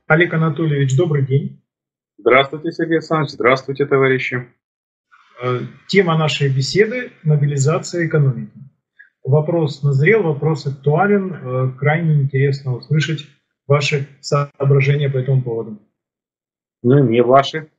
Олег Анатольевич, добрый день. Здравствуйте, Сергей Александрович. Здравствуйте, товарищи. Тема нашей беседы – мобилизация экономики. Вопрос назрел, вопрос актуален. Крайне интересно услышать ваши соображения по этому поводу. Ну, не ваши.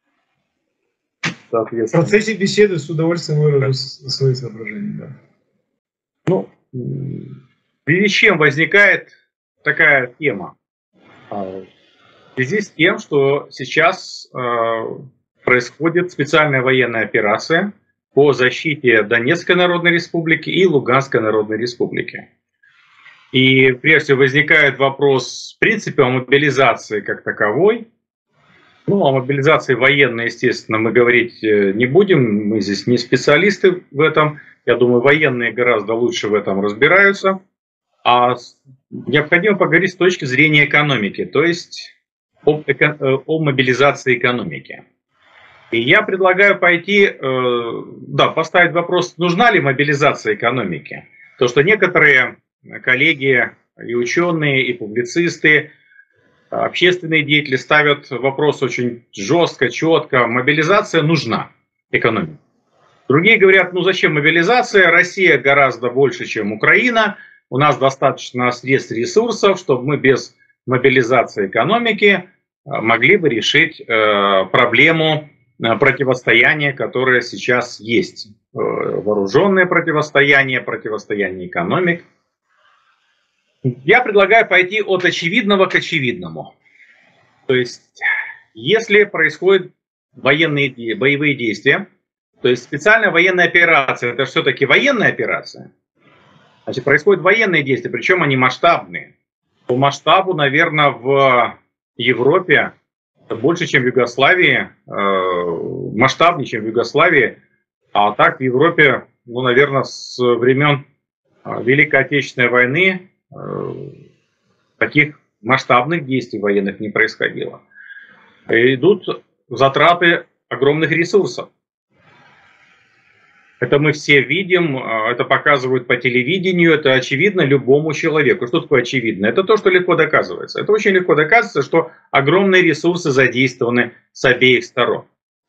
В процессе беседы с удовольствием выражу свои соображения. Да. Ну, в связи с чем возникает такая тема? В связи с тем, что сейчас происходит специальная военная операция по защите Донецкой Народной Республики и Луганской Народной Республики. И прежде всего возникает вопрос, в принципе, о мобилизации как таковой. Ну, о мобилизации военной, естественно, мы говорить не будем, мы здесь не специалисты в этом. Я думаю, военные гораздо лучше в этом разбираются. А необходимо поговорить с точки зрения экономики, то есть о мобилизации экономики. И я предлагаю поставить вопрос, нужна ли мобилизация экономики. То, что некоторые коллеги и ученые, и публицисты, общественные деятели ставят вопрос очень жестко, четко. Мобилизация нужна экономике. Другие говорят, ну зачем мобилизация? Россия гораздо больше, чем Украина. У нас достаточно средств и ресурсов, чтобы мы без мобилизации экономики могли бы решить проблему противостояния, которое сейчас есть. Вооруженное противостояние, противостояние экономик. Я предлагаю пойти от очевидного к очевидному. То есть, если происходят боевые действия, то есть специальная военная операция, это все-таки военная операция, значит, происходят военные действия, причем они масштабные. По масштабу, наверное, в Европе больше, чем в Югославии, масштабнее, чем в Югославии, а так в Европе, ну, наверное, с времен Великой Отечественной войны таких масштабных действий военных не происходило. Идут затраты огромных ресурсов. Это мы все видим, это показывают по телевидению, это очевидно любому человеку. Что такое очевидно? Это то, что легко доказывается. Это очень легко доказывается, что огромные ресурсы задействованы с обеих сторон.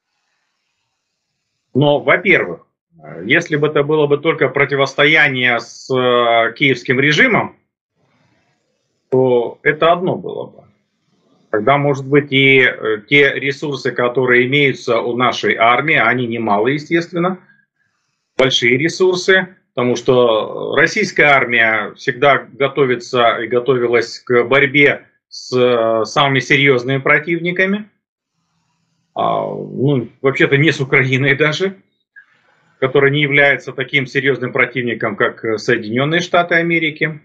Но, во-первых, если бы это было бы только противостояние с киевским режимом, то это одно было бы. Тогда, может быть, и те ресурсы, которые имеются у нашей армии, они немалые, естественно, большие ресурсы, потому что российская армия всегда готовится и готовилась к борьбе с самыми серьезными противниками. Ну, вообще-то не с Украиной даже, которая не является таким серьезным противником, как Соединенные Штаты Америки.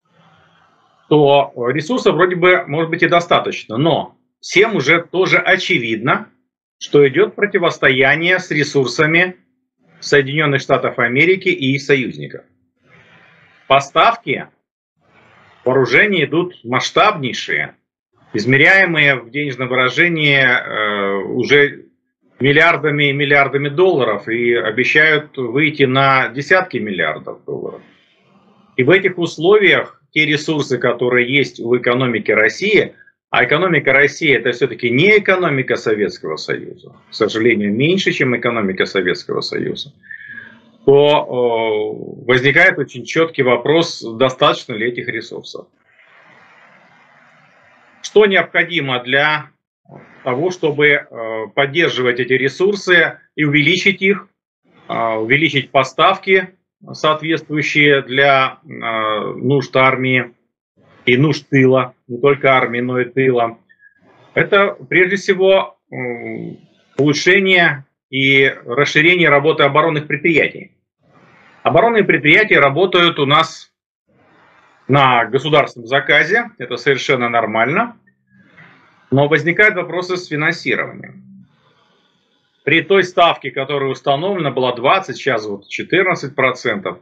То ресурсов вроде бы может быть и достаточно, но всем уже тоже очевидно, что идет противостояние с ресурсами Соединенных Штатов Америки и их союзников. Поставки вооружений идут масштабнейшие, измеряемые в денежном выражении уже миллиардами и миллиардами долларов и обещают выйти на десятки миллиардов долларов. И в этих условиях те ресурсы, которые есть у экономики России, а экономика России это все-таки не экономика Советского Союза, к сожалению, меньше, чем экономика Советского Союза, то возникает очень четкий вопрос, достаточно ли этих ресурсов. Что необходимо для того, чтобы поддерживать эти ресурсы и увеличить их, увеличить поставки, соответствующие для нужд армии и нужд тыла, не только армии, но и тыла. Это прежде всего улучшение и расширение работы оборонных предприятий. Оборонные предприятия работают у нас на государственном заказе, это совершенно нормально, но возникают вопросы с финансированием. При той ставке, которая установлена, была 20, сейчас вот 14%.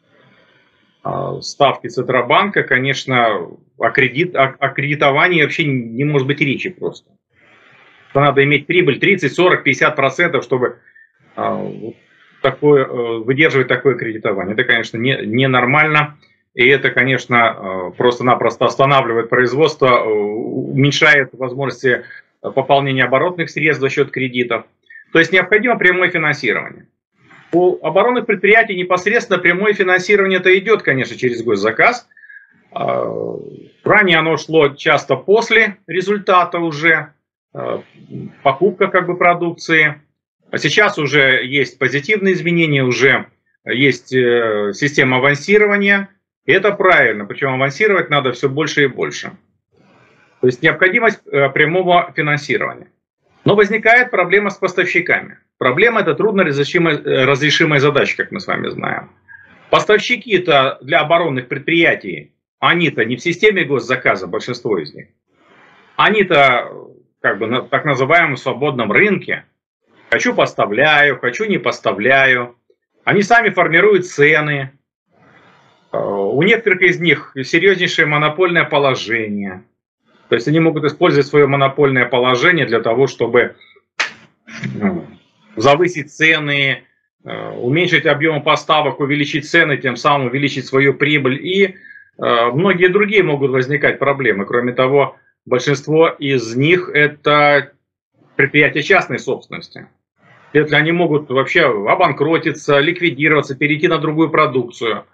Ставки Центробанка, конечно, о кредитовании вообще не может быть речи просто. Надо иметь прибыль 30, 40, 50%, чтобы выдерживать такое кредитование. Это, конечно, ненормально, И это, конечно, просто-напросто останавливает производство, уменьшает возможности пополнения оборотных средств за счет кредитов. То есть необходимо прямое финансирование. У оборонных предприятий непосредственно прямое финансирование это идет, конечно, через госзаказ. Ранее оно шло часто после результата уже, покупка как бы продукции. А сейчас уже есть позитивные изменения, уже есть система авансирования. И это правильно, причем авансировать надо все больше и больше. То есть необходимость прямого финансирования. Но возникает проблема с поставщиками. Проблема – это трудно разрешимая задача, как мы с вами знаем. Поставщики-то для оборонных предприятий, они-то не в системе госзаказа, большинство из них. Они-то как бы на так называемом свободном рынке. Хочу – поставляю, хочу – не поставляю. Они сами формируют цены. У некоторых из них серьезнейшее монопольное положение. То есть они могут использовать свое монопольное положение для того, чтобы завысить цены, уменьшить объемы поставок, увеличить цены, тем самым увеличить свою прибыль. И многие другие могут возникать проблемы. Кроме того, большинство из них это предприятия частной собственности. Если они могут вообще обанкротиться, ликвидироваться, перейти на другую продукцию.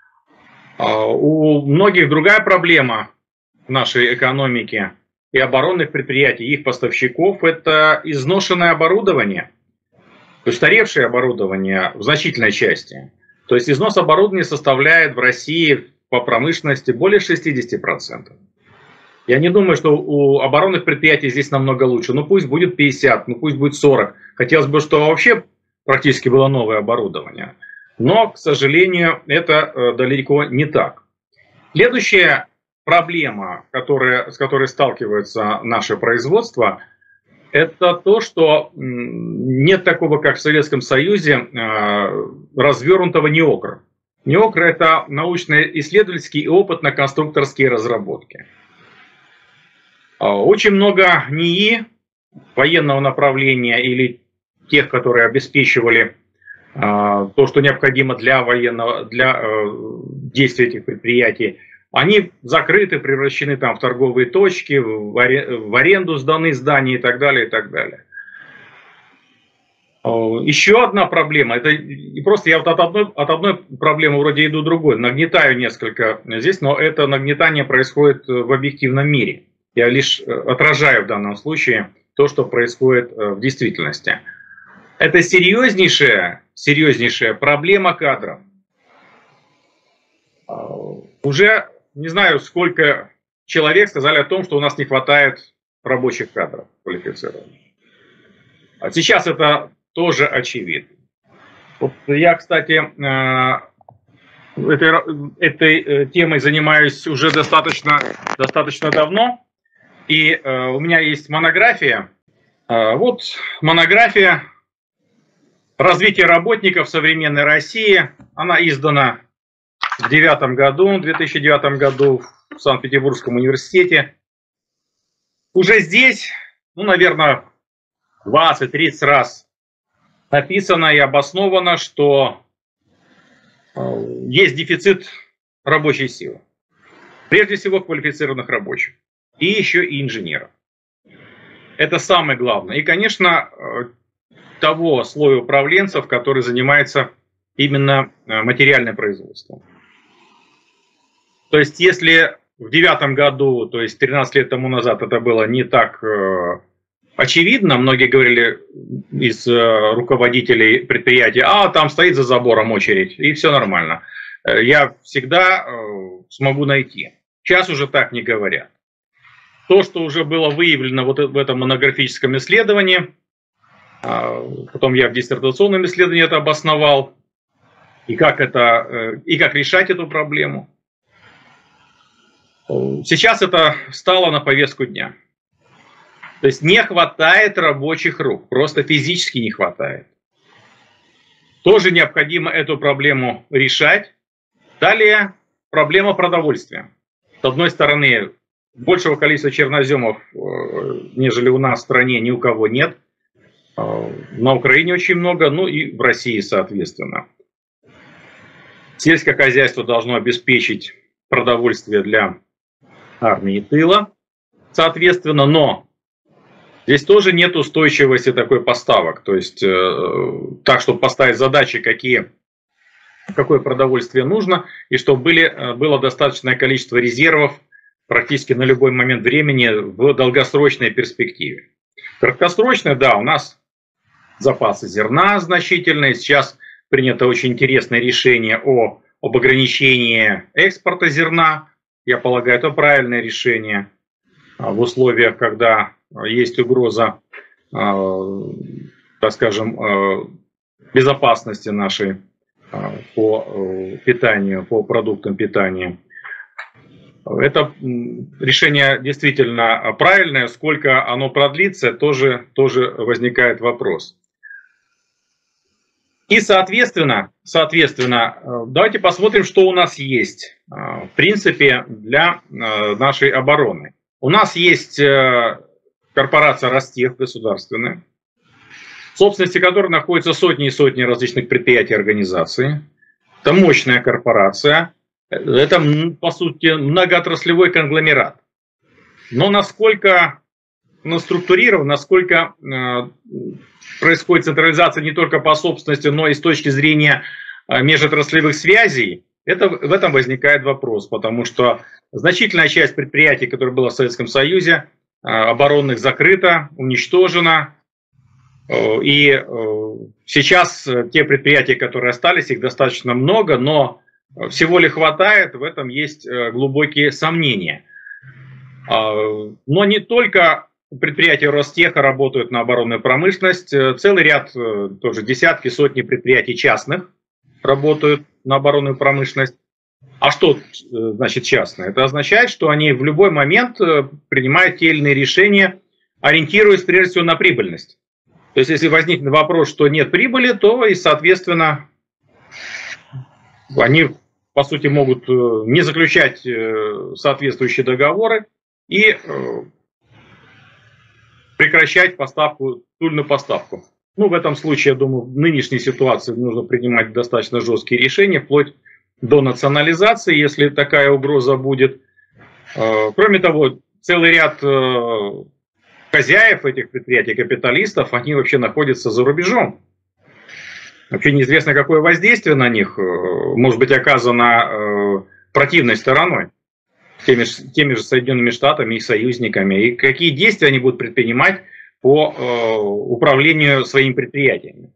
У многих другая проблема нашей экономики и оборонных предприятий, их поставщиков, это изношенное оборудование, устаревшее оборудование в значительной части. То есть износ оборудования составляет в России по промышленности более 60%. Я не думаю, что у оборонных предприятий здесь намного лучше. Ну пусть будет 50, ну пусть будет 40. Хотелось бы, чтобы вообще практически было новое оборудование. Но, к сожалению, это далеко не так. Следующая проблема, с которой сталкивается наше производство, это то, что нет такого, как в Советском Союзе, развернутого НИОКР. НИОКР – это научно-исследовательские и опытно-конструкторские разработки. Очень много НИИ военного направления или тех, которые обеспечивали то, что необходимо для действия этих предприятий, они закрыты, превращены там в торговые точки, в аренду сданы здания и так далее, и так далее. Еще одна проблема, это просто я вот от одной проблемы вроде иду к другой, нагнетаю несколько здесь, но это нагнетание происходит в объективном мире. Я лишь отражаю в данном случае то, что происходит в действительности. Это серьезнейшая проблема кадров. Уже не знаю, сколько человек сказали о том, что у нас не хватает рабочих кадров квалифицированных. А сейчас это тоже очевидно. Вот я, кстати, этой темой занимаюсь уже достаточно давно. И у меня есть монография. Вот монография «Развитие работников в современной России». Она издана в 2009 году в Санкт-Петербургском университете. Уже здесь, ну, наверное, 20-30 раз написано и обосновано, что есть дефицит рабочей силы. Прежде всего квалифицированных рабочих. И еще и инженеров. Это самое главное. И, конечно, того слоя управленцев, который занимается именно материальным производством. То есть, если в 2009 году, то есть 13 лет тому назад, это было не так очевидно, многие говорили из руководителей предприятий, там стоит за забором очередь, и все нормально. Я всегда смогу найти. Сейчас уже так не говорят. То, что уже было выявлено вот в этом монографическом исследовании, потом я в диссертационном исследовании это обосновал, и как решать эту проблему. Сейчас это стало на повестку дня. То есть не хватает рабочих рук, просто физически не хватает. Тоже необходимо эту проблему решать. Далее проблема продовольствия. С одной стороны, большего количества черноземов, нежели у нас в стране, ни у кого нет. На Украине очень много, ну и в России, соответственно. Сельское хозяйство должно обеспечить продовольствие для армии и тыла, соответственно, но здесь тоже нет устойчивости такой поставок. То есть так, чтобы поставить задачи, какое продовольствие нужно, и чтобы было достаточное количество резервов практически на любой момент времени в долгосрочной перспективе. Краткосрочно, да, у нас запасы зерна значительные. Сейчас принято очень интересное решение об ограничении экспорта зерна. Я полагаю, это правильное решение в условиях, когда есть угроза, так скажем, безопасности нашей по питанию, по продуктам питания. Это решение действительно правильное. Сколько оно продлится, тоже возникает вопрос. И, соответственно, давайте посмотрим, что у нас есть, в принципе, для нашей обороны. У нас есть корпорация Ростех государственная, в собственности которой находятся сотни и сотни различных предприятий и организаций. Это мощная корпорация, это, по сути, многоотраслевой конгломерат. Но насколько структурирован, насколько происходит централизация не только по собственности, но и с точки зрения межотраслевых связей, в этом возникает вопрос, потому что значительная часть предприятий, которые было в Советском Союзе, оборонных, закрыта, уничтожена. И сейчас те предприятия, которые остались, их достаточно много, но всего ли хватает, в этом есть глубокие сомнения. Но не только предприятия Ростеха работают на оборонную промышленность, целый ряд, тоже десятки, сотни предприятий частных работают на оборонную промышленность. А что значит частное? Это означает, что они в любой момент принимают те или иные решения, ориентируясь прежде всего на прибыльность. То есть, если возникнет вопрос, что нет прибыли, то и, соответственно, они, по сути, могут не заключать соответствующие договоры и прекращать поставку, тульную поставку. Ну, в этом случае, я думаю, в нынешней ситуации нужно принимать достаточно жесткие решения, вплоть до национализации, если такая угроза будет. Кроме того, целый ряд хозяев этих предприятий, капиталистов, они вообще находятся за рубежом. Вообще неизвестно, какое воздействие на них может быть оказано противной стороной, теми же Соединенными Штатами и союзниками, и какие действия они будут предпринимать по управлению своими предприятиями.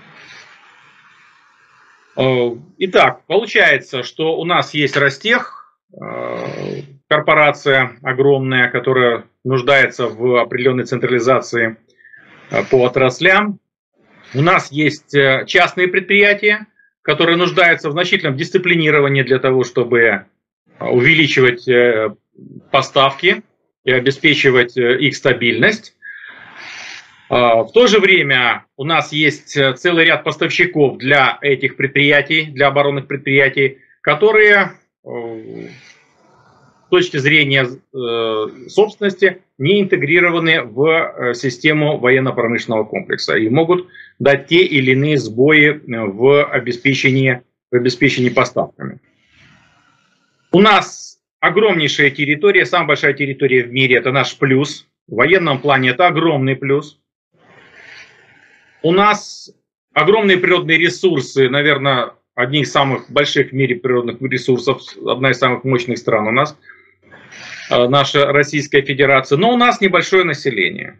Итак, получается, что у нас есть Ростех, корпорация огромная, которая нуждается в определенной централизации по отраслям. У нас есть частные предприятия, которые нуждаются в значительном дисциплинировании для того, чтобы увеличивать поставки и обеспечивать их стабильность. В то же время у нас есть целый ряд поставщиков для этих предприятий, для оборонных предприятий, которые с точки зрения собственности не интегрированы в систему военно-промышленного комплекса и могут дать те или иные сбои в обеспечении поставками. У нас огромнейшая территория, самая большая территория в мире, это наш плюс. В военном плане это огромный плюс. У нас огромные природные ресурсы, наверное, одни из самых больших в мире природных ресурсов, одна из самых мощных стран у нас, наша Российская Федерация. Но у нас небольшое население.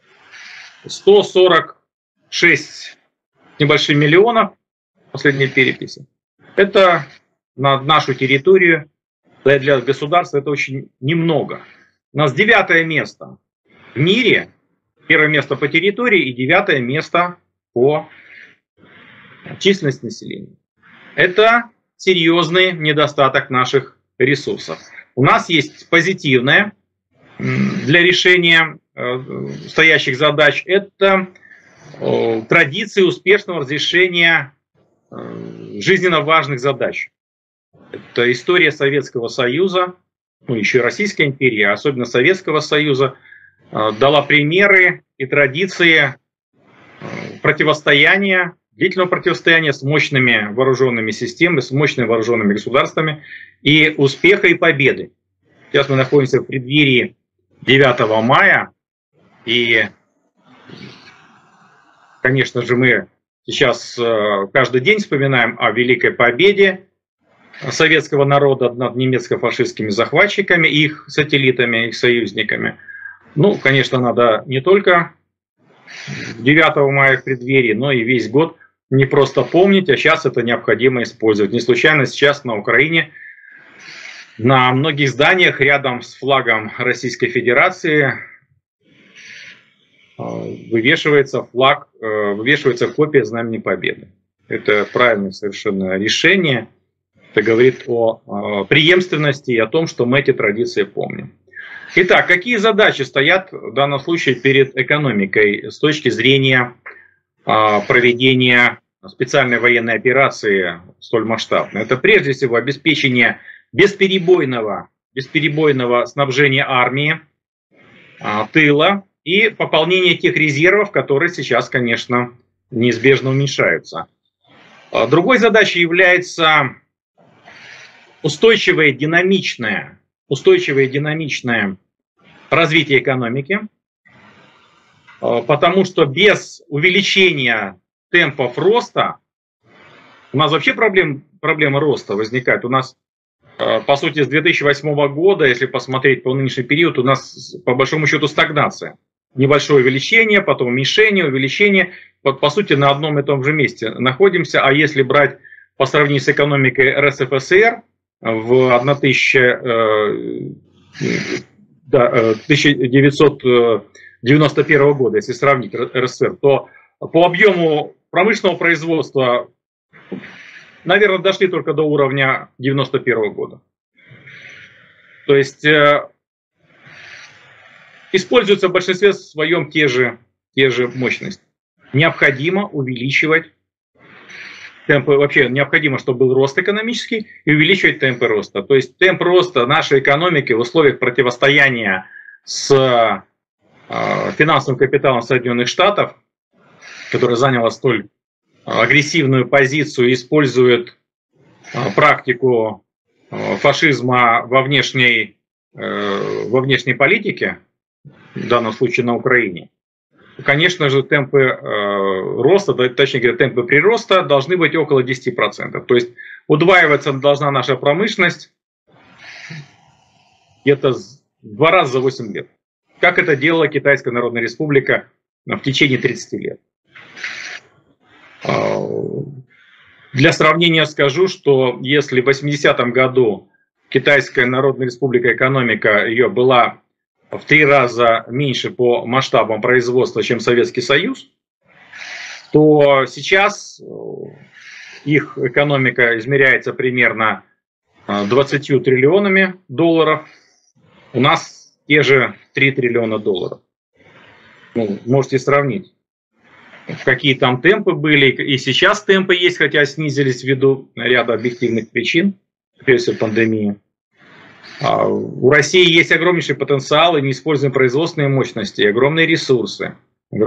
146 небольших миллионов, последней переписи. Это на нашу территорию, для государства это очень немного. У нас 9-е место в мире, 1-е место по территории и 9-е место по численности населения. Это серьезный недостаток наших ресурсов. У нас есть позитивное для решения стоящих задач. Это традиции успешного разрешения жизненно важных задач. Это история Советского Союза, ну еще и Российской империи, а особенно Советского Союза, дала примеры и традиции противостояния длительного противостояния с мощными вооруженными системами, с мощными вооруженными государствами и успеха и победы. Сейчас мы находимся в преддверии 9 мая, и, конечно же, мы сейчас каждый день вспоминаем о великой победе советского народа над немецко-фашистскими захватчиками, их сателлитами, их союзниками. Ну, конечно, надо не только 9 мая в преддверии, но и весь год не просто помнить, а сейчас это необходимо использовать. Не случайно сейчас на Украине на многих зданиях рядом с флагом Российской Федерации вывешивается флаг, вывешивается копия Знамени Победы. Это правильное совершенно решение. Это говорит о преемственности и о том, что мы эти традиции помним. Итак, какие задачи стоят в данном случае перед экономикой с точки зрения проведения специальной военной операции столь масштабной? Это прежде всего обеспечение бесперебойного снабжения армии, тыла и пополнение тех резервов, которые сейчас, конечно, неизбежно уменьшаются. Другой задачей является устойчивое динамичное развитие экономики, потому что без увеличения темпов роста, у нас вообще проблема роста возникает. У нас, по сути, с 2008 года, если посмотреть по нынешний период, у нас по большому счету стагнация. Небольшое увеличение, потом уменьшение, увеличение. По сути, на одном и том же месте находимся. А если брать по сравнению с экономикой РСФСР в 1991 года, если сравнить РСФСР, то по объему промышленного производства, наверное, дошли только до уровня 1991 года. То есть используются в большинстве своем те же мощности. Необходимо увеличивать темпы, вообще необходимо, чтобы был рост экономический, и увеличивать темпы роста. То есть темп роста нашей экономики в условиях противостояния с финансовым капиталом Соединенных Штатов, который заняла столь агрессивную позицию и использует практику фашизма во внешней политике, в данном случае на Украине, конечно же, темпы роста, точнее говоря, темпы прироста должны быть около 10%. То есть удваиваться должна наша промышленность где-то в 2 раза за 8 лет. Как это делала Китайская Народная Республика в течение 30 лет. Для сравнения скажу, что если в 80-м году Китайская Народная Республика экономика ее была в 3 раза меньше по масштабам производства, чем Советский Союз, то сейчас их экономика измеряется примерно 20 триллионами долларов. У нас те же 3 триллиона долларов. Ну, можете сравнить, какие там темпы были. И сейчас темпы есть, хотя снизились ввиду ряда объективных причин, прежде всего пандемии. У России есть огромнейший потенциал и неиспользуемые производственные мощности, и огромные ресурсы.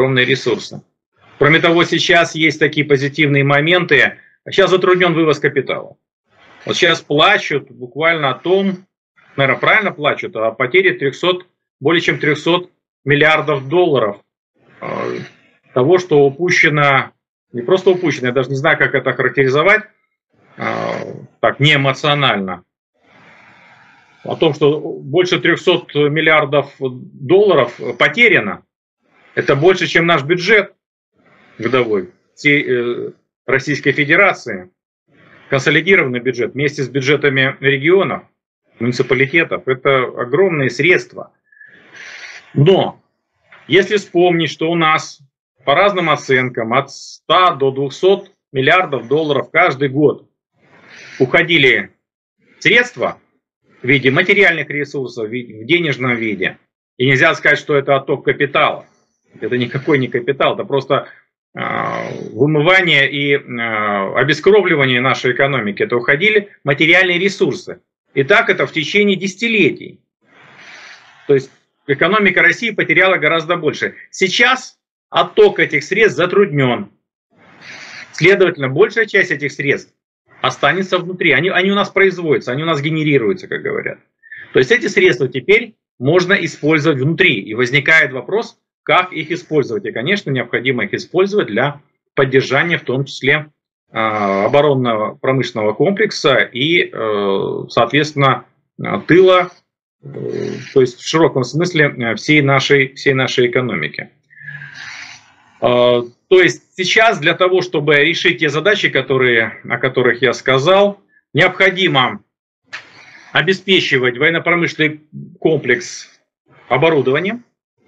Кроме того, сейчас есть такие позитивные моменты. Сейчас затруднен вывоз капитала. Вот сейчас плачут буквально о том, наверное, правильно плачут, о потере более чем 300 миллиардов долларов того, что упущено, не просто упущено, я даже не знаю, как это характеризовать, так, неэмоционально. О том, что больше 300 миллиардов долларов потеряно. Это больше, чем наш бюджет годовой всей Российской Федерации. Консолидированный бюджет вместе с бюджетами регионов, муниципалитетов. Это огромные средства. Но если вспомнить, что у нас по разным оценкам от 100 до 200 миллиардов долларов каждый год уходили средства в виде материальных ресурсов, в денежном виде. И нельзя сказать, что это отток капитала. Это никакой не капитал, это просто вымывание и обескровливание нашей экономики. Это уходили материальные ресурсы. И так это в течение десятилетий. То есть экономика России потеряла гораздо больше. Сейчас отток этих средств затруднен. Следовательно, большая часть этих средств останется внутри. Они у нас производятся, они у нас генерируются, как говорят. То есть эти средства теперь можно использовать внутри. И возникает вопрос, как их использовать. И, конечно, необходимо их использовать для поддержания, в том числе, оборонного промышленного комплекса и, соответственно, тыла, то есть в широком смысле всей нашей экономики. То есть сейчас для того, чтобы решить те задачи, о которых я сказал, необходимо обеспечивать военно-промышленный комплекс оборудованием.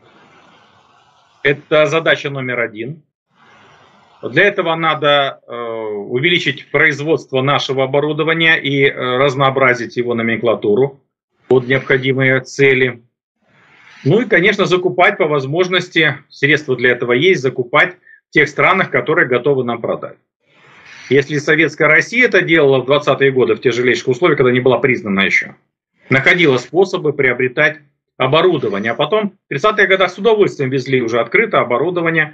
Это задача номер один. Для этого надо увеличить производство нашего оборудования и разнообразить его номенклатуру под необходимые цели. Ну и, конечно, закупать по возможности, средства для этого есть, закупать в тех странах, которые готовы нам продать. Если Советская Россия это делала в 20-е годы, в тяжелейших условиях, когда не была признана еще, находила способы приобретать оборудование. А потом в 30-е годы с удовольствием везли уже открыто оборудование,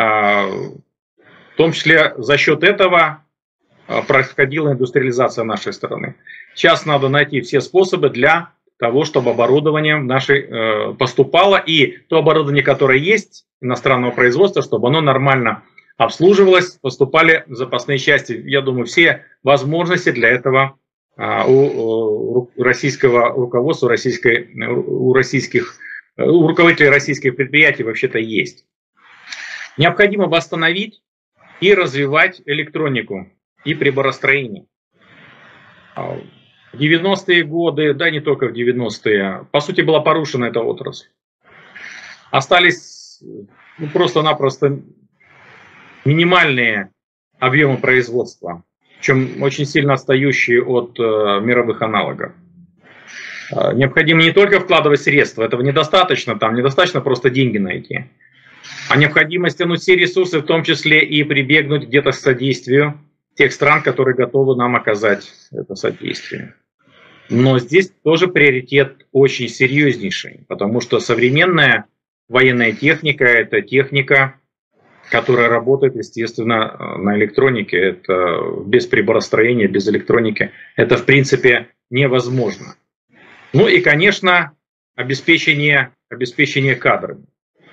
в том числе за счет этого происходила индустриализация нашей страны. Сейчас надо найти все способы для того, чтобы оборудование наше поступало, и то оборудование, которое есть иностранного производства, чтобы оно нормально обслуживалось, поступали запасные части. Я думаю, все возможности для этого у российского руководства, у руководителей российских предприятий вообще-то есть. Необходимо восстановить и развивать электронику и приборостроение. В 90-е годы, да не только в 90-е, по сути была порушена эта отрасль. Остались просто-напросто минимальные объемы производства, причем очень сильно отстающие от мировых аналогов. Необходимо не только вкладывать средства, этого недостаточно, там недостаточно просто деньги найти, а необходимо стянуть все ресурсы, в том числе и прибегнуть где-то к содействию тех стран, которые готовы нам оказать это содействие. Но здесь тоже приоритет очень серьезнейший, потому что современная военная техника – это техника, которая работает, естественно, на электронике. Это без приборостроения, без электроники это, в принципе, невозможно. Ну и, конечно, обеспечение кадрами.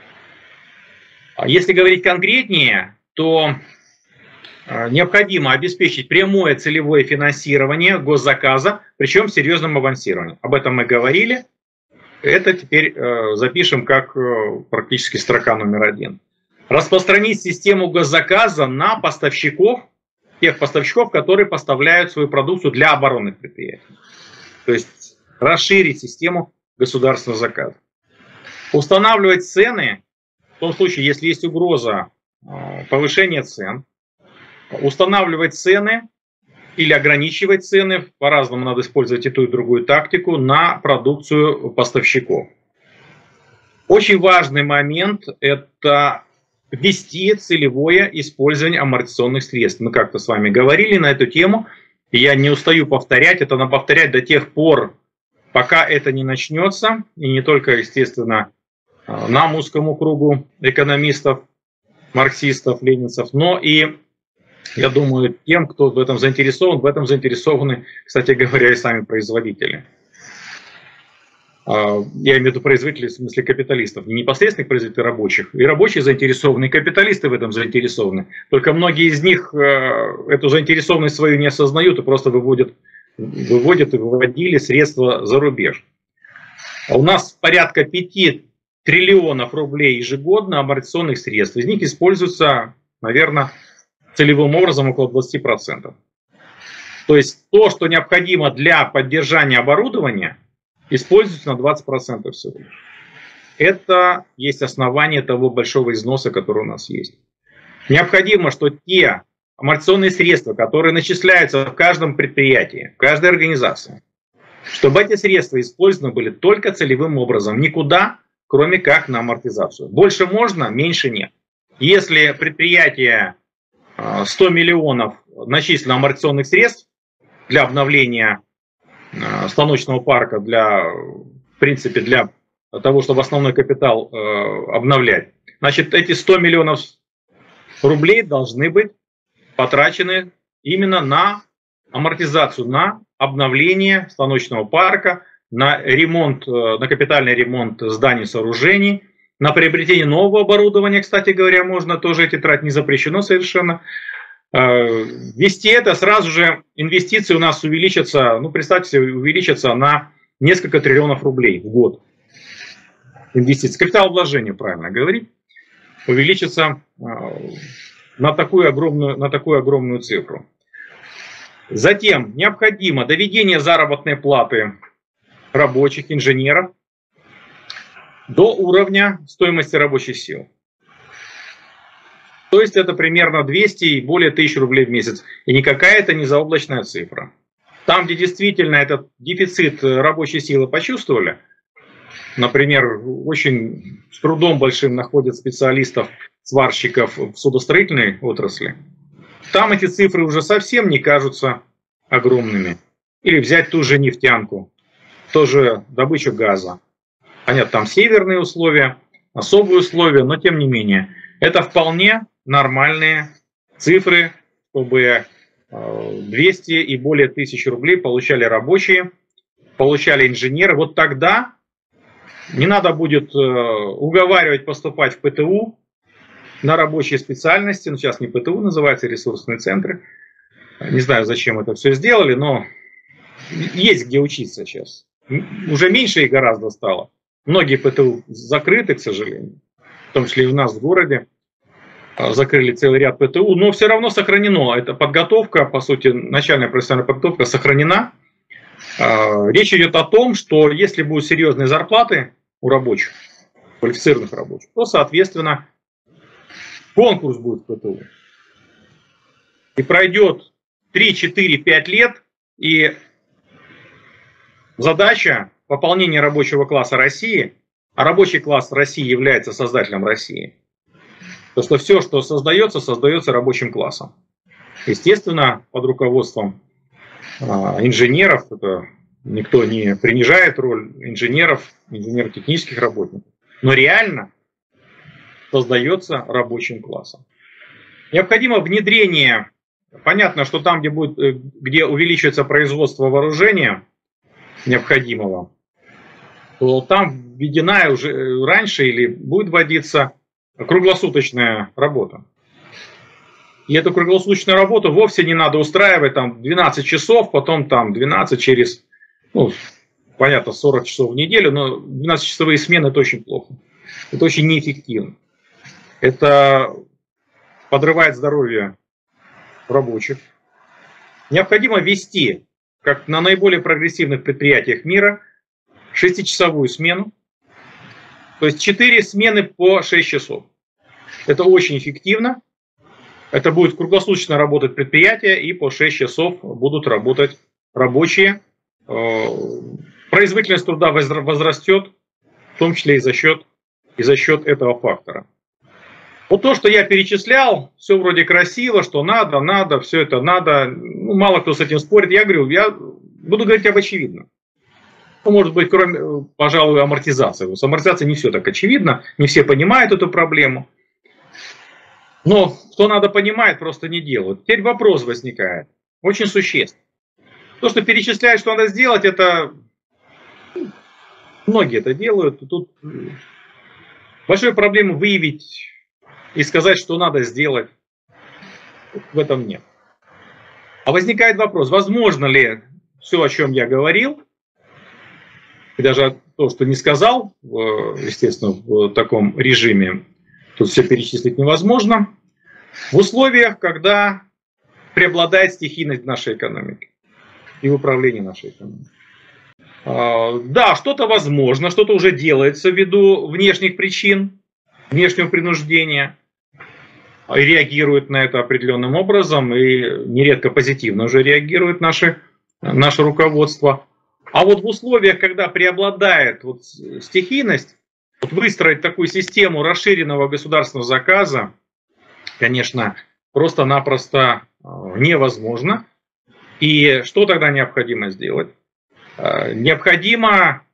Если говорить конкретнее, то необходимо обеспечить прямое целевое финансирование госзаказа, причем с серьезным авансированием. Об этом мы говорили. Это теперь запишем как практически строка номер один. Распространить систему госзаказа на поставщиков, тех поставщиков, которые поставляют свою продукцию для оборонных предприятий. То есть расширить систему государственного заказа. Устанавливать цены, в том случае, если есть угроза повышения цен, устанавливать цены или ограничивать цены, по-разному надо использовать и ту, и другую тактику, на продукцию поставщиков. Очень важный момент – это ввести целевое использование амортизационных средств. Мы как-то с вами говорили на эту тему, и я не устаю повторять, это надо повторять до тех пор, пока это не начнется, и не только, естественно, нам, узкому кругу экономистов, марксистов, ленинцев, но и, я думаю, тем, кто в этом заинтересованы, кстати говоря, и сами производители. Я имею в виду производителей, в смысле капиталистов, не непосредственных производителей рабочих. И рабочие заинтересованы, и капиталисты в этом заинтересованы. Только многие из них эту заинтересованность свою не осознают и просто выводят и выводили средства за рубеж. У нас порядка 5 триллионов рублей ежегодно амортизационных средств. Из них используется, наверное, целевым образом около 20%. То есть то, что необходимо для поддержания оборудования, используется на 20% всего лишь. Это есть основание того большого износа, который у нас есть. Необходимо, что те амортизационные средства, которые начисляются в каждом предприятии, в каждой организации, чтобы эти средства использованы были только целевым образом, никуда, кроме как на амортизацию. Больше можно, меньше нет. Если предприятие 100 миллионов начислено амортизационных средств для обновления станочного парка, в принципе, для того, чтобы основной капитал обновлять, значит, эти 100 миллионов рублей должны быть потрачены именно на амортизацию, на обновление станочного парка, на ремонт, на капитальный ремонт зданий, сооружений, на приобретение нового оборудования, кстати говоря, можно тоже эти тратить, не запрещено совершенно. Вести это, сразу же инвестиции у нас увеличатся, ну представьте себе, увеличатся на несколько триллионов рублей в год. Инвестиции, капитал вложения, правильно говорить, увеличится на такую огромную цифру. Затем необходимо доведение заработной платы рабочих, инженеров до уровня стоимости рабочих сил. То есть это примерно 200 и более 1000 рублей в месяц. И никакая это не заоблачная цифра. Там, где действительно этот дефицит рабочей силы почувствовали, например, очень с трудом большим находят специалистов, сварщиков в судостроительной отрасли, там эти цифры уже совсем не кажутся огромными. Или взять ту же нефтянку, тоже добычу газа. Понятно, там северные условия, особые условия, но тем не менее. Это вполне нормальные цифры, чтобы 200 и более 1000 рублей получали рабочие, получали инженеры. Вот тогда не надо будет уговаривать поступать в ПТУ на рабочие специальности. Ну, сейчас не ПТУ называется, ресурсные центры. Не знаю, зачем это все сделали, но есть где учиться сейчас. Уже меньше их гораздо стало. Многие ПТУ закрыты, к сожалению. В том числе и у нас в городе закрыли целый ряд ПТУ, но все равно сохранено. Эта подготовка, по сути, начальная профессиональная подготовка сохранена. Речь идет о том, что если будут серьезные зарплаты у рабочих, квалифицированных рабочих, то, соответственно, конкурс будет в ПТУ. И пройдет 3, 4, 5 лет, и задача пополнения рабочего класса России, а рабочий класс России является создателем России, то что все, что создается, создается рабочим классом. Естественно, под руководством инженеров, это никто не принижает роль инженеров, инженерно-технических работников, но реально создается рабочим классом. Необходимо внедрение, понятно, что там, где увеличивается производство вооружения необходимого, то там введена уже раньше или будет вводиться круглосуточная работа. И эту круглосуточную работу вовсе не надо устраивать там 12 часов, потом там 12 через, ну, понятно, 40 часов в неделю, но 12-часовые смены это очень плохо. Это очень неэффективно. Это подрывает здоровье рабочих. Необходимо ввести, как на наиболее прогрессивных предприятиях мира, 6-часовую смену. То есть 4 смены по 6 часов. Это очень эффективно. Это будет круглосуточно работать предприятия, и по 6 часов будут работать рабочие. Производительность труда возрастет, в том числе и за счет этого фактора. Вот то, что я перечислял, все вроде красиво, что надо, все это надо. Ну, мало кто с этим спорит. Я говорю, я буду говорить об очевидном. Ну, может быть, кроме, пожалуй, амортизации. С амортизацией не все так очевидно, не все понимают эту проблему. Но кто надо понимает, просто не делают. Теперь вопрос возникает, очень существенный. То, что перечисляют, что надо сделать, это многие это делают. Тут большую проблему выявить и сказать, что надо сделать, в этом нет. А возникает вопрос, возможно ли все, о чем я говорил, и даже то, что не сказал, естественно, в таком режиме, тут все перечислить невозможно, в условиях, когда преобладает стихийность нашей экономики и в управлении нашей экономикой. Да, что-то возможно, что-то уже делается ввиду внешних причин, внешнего принуждения, и реагирует на это определенным образом, и нередко позитивно уже реагирует наше руководство. А вот в условиях, когда преобладает вот стихийность, вот выстроить такую систему расширенного государственного заказа, конечно, просто-напросто невозможно. И что тогда необходимо сделать? Необходимо,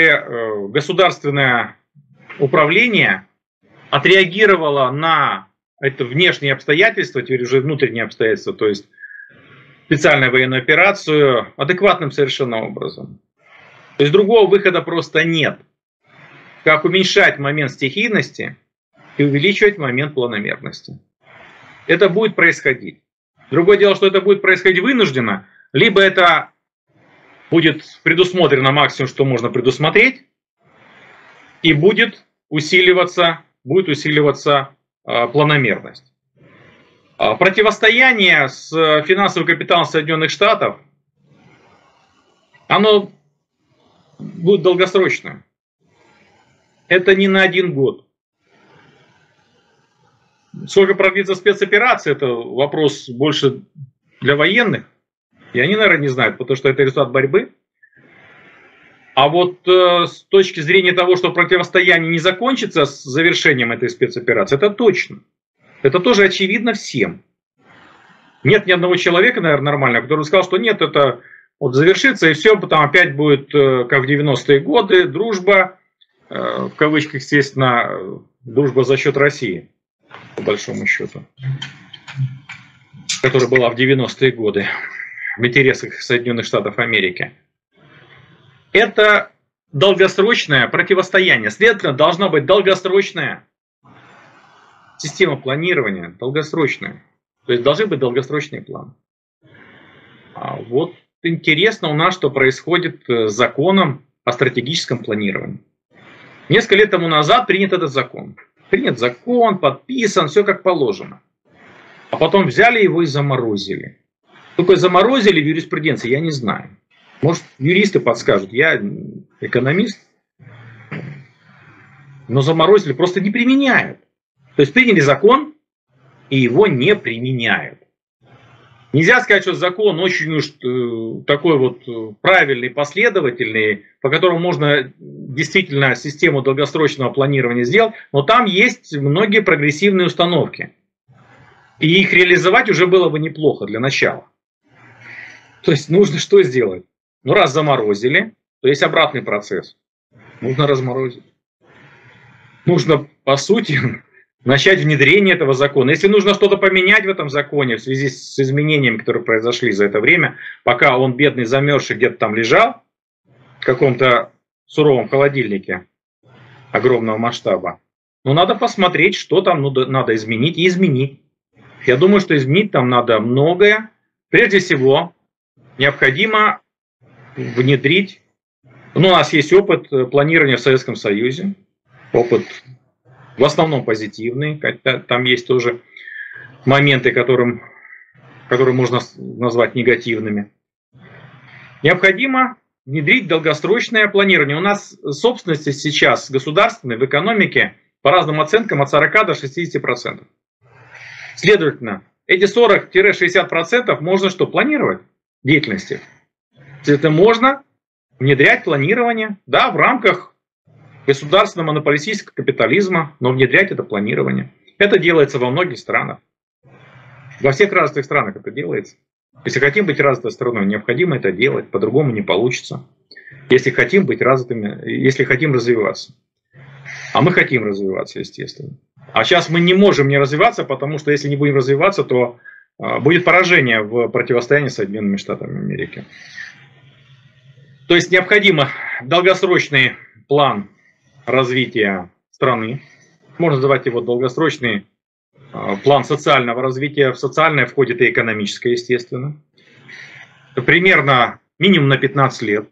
чтобы государственное управление отреагировало на это внешние обстоятельства, теперь уже внутренние обстоятельства, то есть специальную военную операцию адекватным совершенно образом. То есть другого выхода просто нет. Как уменьшать момент стихийности и увеличивать момент планомерности. Это будет происходить. Другое дело, что это будет происходить вынужденно, либо это будет предусмотрено максимум, что можно предусмотреть, и будет усиливаться планомерность. Противостояние с финансовым капиталом Соединенных Штатов, оно будет долгосрочным. Это не на 1 год. Сколько продлится спецоперация, это вопрос больше для военных. И они, наверное, не знают, потому что это результат борьбы. А вот с точки зрения того, что противостояние не закончится с завершением этой спецоперации, это точно. Это тоже очевидно всем. Нет ни одного человека, наверное, нормального, который сказал, что нет, это вот завершится и все, потом опять будет, как в 90-е годы, дружба, в кавычках, естественно, дружба за счет России, по большому счету, которая была в 90-е годы в интересах Соединенных Штатов Америки. Это долгосрочное противостояние. Следовательно, должна быть долгосрочная система планирования, долгосрочная. То есть должны быть долгосрочные планы. А вот интересно у нас, что происходит с законом о стратегическом планировании. Несколько лет тому назад принят этот закон. Принят закон, подписан, все как положено. А потом взяли его и заморозили. Что такое заморозили в юриспруденции, я не знаю. Может, юристы подскажут, я экономист. Но заморозили, просто не применяют. То есть приняли закон, и его не применяют. Нельзя сказать, что закон очень уж такой вот правильный, последовательный, по которому можно действительно систему долгосрочного планирования сделать, но там есть многие прогрессивные установки. И их реализовать уже было бы неплохо для начала. То есть нужно что сделать? Ну, раз заморозили, то есть обратный процесс. Нужно разморозить. Нужно, по сути, начать внедрение этого закона. Если нужно что-то поменять в этом законе в связи с изменениями, которые произошли за это время, пока он, бедный, замерзший, где-то там лежал, в каком-то суровом холодильнике огромного масштаба, ну, надо посмотреть, что там надо изменить, и изменить. Я думаю, что изменить там надо многое. Прежде всего, необходимо внедрить. Ну, у нас есть опыт планирования в Советском Союзе, опыт в основном позитивный, хотя там есть тоже моменты, которые можно назвать негативными. Необходимо внедрить долгосрочное планирование. У нас собственности сейчас государственной в экономике по разным оценкам от 40 до 60%. Следовательно, эти 40-60% можно что? Планировать деятельности. Это можно внедрять планирование, да, в рамках государственного монополистического капитализма, но внедрять это планирование. Это делается во многих странах. Во всех развитых странах это делается. Если хотим быть развитой страной, необходимо это делать, по-другому не получится. Если хотим быть развитыми, если хотим развиваться. А мы хотим развиваться, естественно. А сейчас мы не можем не развиваться, потому что если не будем развиваться, то будет поражение в противостоянии с Соединенными Штатами Америки. То есть необходимо долгосрочный план развития страны. Можно называть его долгосрочный план социального развития. В социальное входит и экономическое, естественно. Примерно минимум на 15 лет.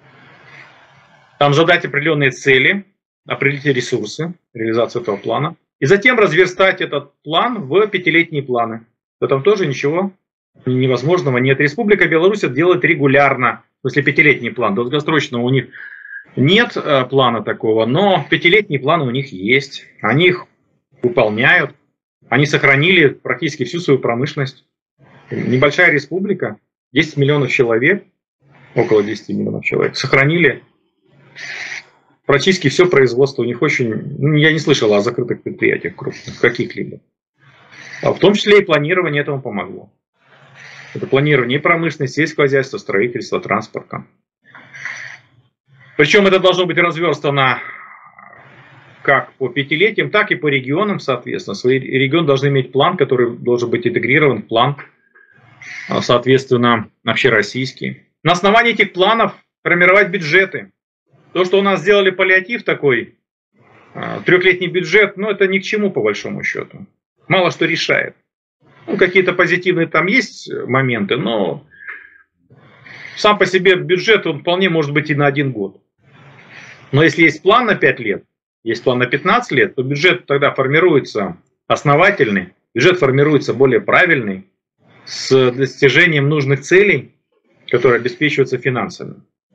Там задать определенные цели, определить ресурсы, реализацию этого плана. И затем разверстать этот план в 5-летние планы. В этом тоже ничего невозможного нет. Республика Беларусь это делает регулярно. Если 5-летний план, долгосрочного у них нет плана такого, но 5-летние планы у них есть. Они их выполняют. Они сохранили практически всю свою промышленность. Небольшая республика, 10 миллионов человек, около 10 миллионов человек, сохранили практически все производство. У них очень... Я не слышал о закрытых предприятиях крупных, каких-либо. А в том числе и планирование этому помогло. Это планирование и промышленности, сельского хозяйства, строительства, транспорта. Причем это должно быть разверстано как по пятилетиям, так и по регионам, соответственно. Свои регионы должны иметь план, который должен быть интегрирован в план, соответственно, общероссийский. На основании этих планов формировать бюджеты. То, что у нас сделали паллиатив такой, трехлетний бюджет, ну это ни к чему по большому счету. Мало что решает. Ну, какие-то позитивные там есть моменты, но сам по себе бюджет, он вполне может быть и на 1 год. Но если есть план на 5 лет, есть план на 15 лет, то бюджет тогда формируется основательный, бюджет формируется более правильный, с достижением нужных целей, которые обеспечиваются финансами.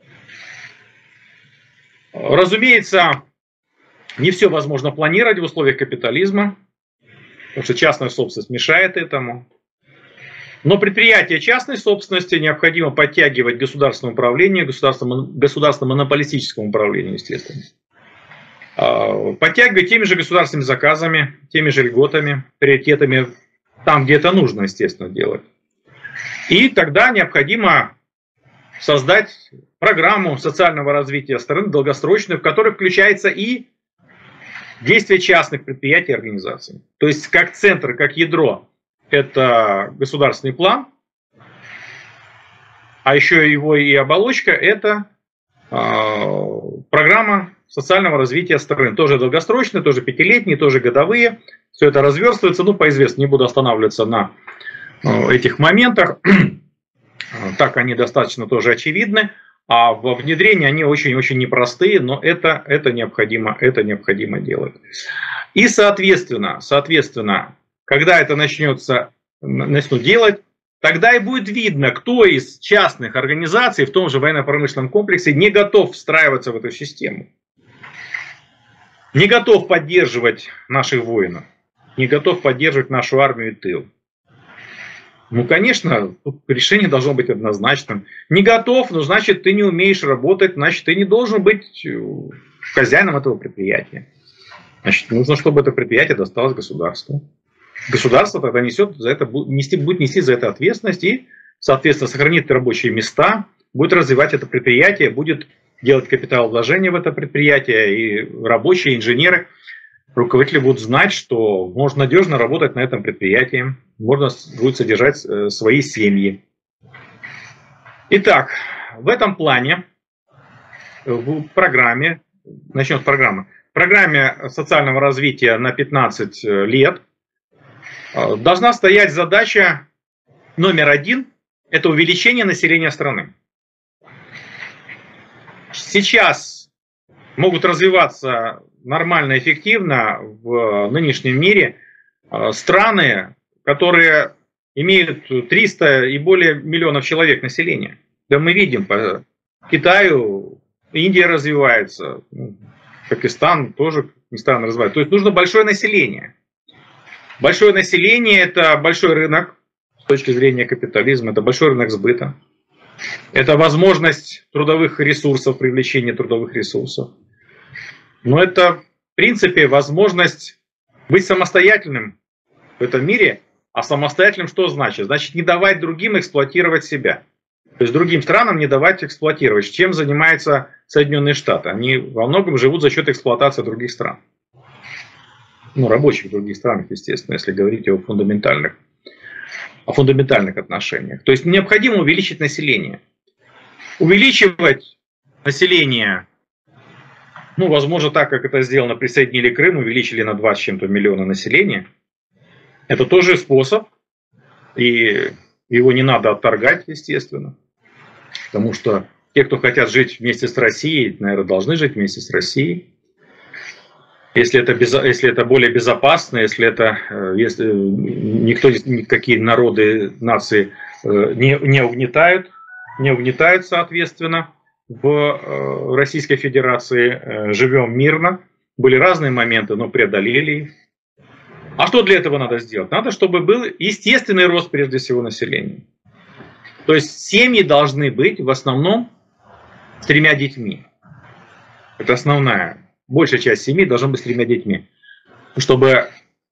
Разумеется, не все возможно планировать в условиях капитализма, потому что частная собственность мешает этому. Но предприятия частной собственности необходимо подтягивать государственное управление, государственно-монополистическому управлению, естественно. Подтягивать теми же государственными заказами, теми же льготами, приоритетами, там, где это нужно, естественно, делать. И тогда необходимо создать программу социального развития страны, долгосрочную, в которой включается и действия частных предприятий и организаций. То есть как центр, как ядро, это государственный план, а еще его и оболочка – это программа социального развития страны. Тоже долгосрочные, тоже пятилетние, тоже годовые. Все это разверстывается, ну, по известному, не буду останавливаться на этих моментах. Так они достаточно тоже очевидны. А во внедрении они очень-очень непростые, но это необходимо делать. И, соответственно, когда это начнут делать, тогда и будет видно, кто из частных организаций в том же военно-промышленном комплексе не готов встраиваться в эту систему. Не готов поддерживать наших воинов, не готов поддерживать нашу армию и тыл. Ну, конечно, тут решение должно быть однозначным. Не готов, ну, значит, ты не умеешь работать, значит, ты не должен быть хозяином этого предприятия. Значит, нужно, чтобы это предприятие досталось государству. Государство тогда будет нести за это ответственность и, соответственно, сохранит рабочие места, будет развивать это предприятие, будет делать капиталовложения в это предприятие, и рабочие, инженеры, руководители будут знать, что можно надежно работать на этом предприятии, можно будет содержать свои семьи. Итак, в этом плане, в программе, начнем с программы, в программе социального развития на 15 лет должна стоять задача номер 1 – это увеличение населения страны. Сейчас могут развиваться нормально, эффективно в нынешнем мире страны, которые имеют 300 и более миллионов человек населения. Да мы видим, по Китаю, Индия развивается, Пакистан тоже не странно развивается. То есть нужно большое население. Большое население – это большой рынок с точки зрения капитализма, это большой рынок сбыта. Это возможность трудовых ресурсов, привлечения трудовых ресурсов. Но это, в принципе, возможность быть самостоятельным в этом мире. А самостоятельным что значит? Значит, не давать другим эксплуатировать себя. То есть другим странам не давать эксплуатировать. Чем занимаются Соединенные Штаты? Они во многом живут за счет эксплуатации других стран. Ну, рабочих в других странах, естественно, если говорить о фундаментальных отношениях. То есть необходимо увеличить население. Увеличивать население, ну, возможно, так, как это сделано, присоединили Крым, увеличили на 2 с чем-то миллиона населения. Это тоже способ, и его не надо отторгать, естественно. Потому что те, кто хотят жить вместе с Россией, наверное, должны жить вместе с Россией. Если это более безопасно, если никакие народы, нации не угнетают, соответственно, в Российской Федерации, живем мирно. Были разные моменты, но преодолели их. А что для этого надо сделать? Надо, чтобы был естественный рост, прежде всего, населения. То есть семьи должны быть в основном с 3 детьми. Это основная. Большая часть семей должна быть с 3 детьми. Чтобы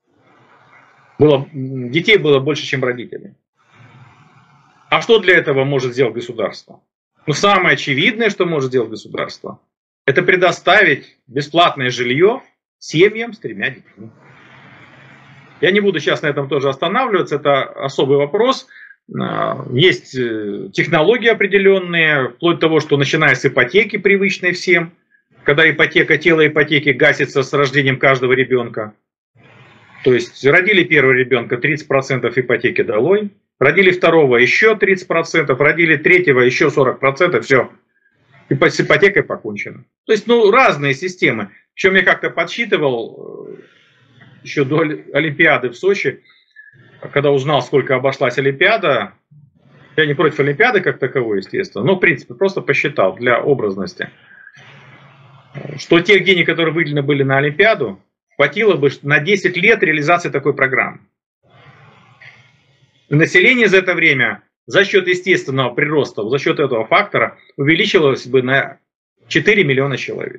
детей было больше, чем родителей. А что для этого может сделать государство? Ну, самое очевидное, что может сделать государство, это предоставить бесплатное жилье семьям с 3 детьми. Я не буду сейчас на этом тоже останавливаться, это особый вопрос. Есть технологии определенные, вплоть до того, что начиная с ипотеки, привычной всем, когда ипотека, тело ипотеки гасится с рождением каждого ребенка. То есть родили первого ребенка, 30% ипотеки долой, родили второго еще 30%, родили третьего еще 40%, все. И с ипотекой покончено. То есть, разные системы. Причем я как-то подсчитывал еще до Олимпиады в Сочи, когда узнал, сколько обошлась Олимпиада. Я не против Олимпиады как таковой, естественно, но в принципе просто посчитал для образности, что тех денег, которые выделены были на Олимпиаду, хватило бы на 10 лет реализации такой программы. И население за это время за счет естественного прироста, за счет этого фактора увеличилось бы на 4 миллиона человек.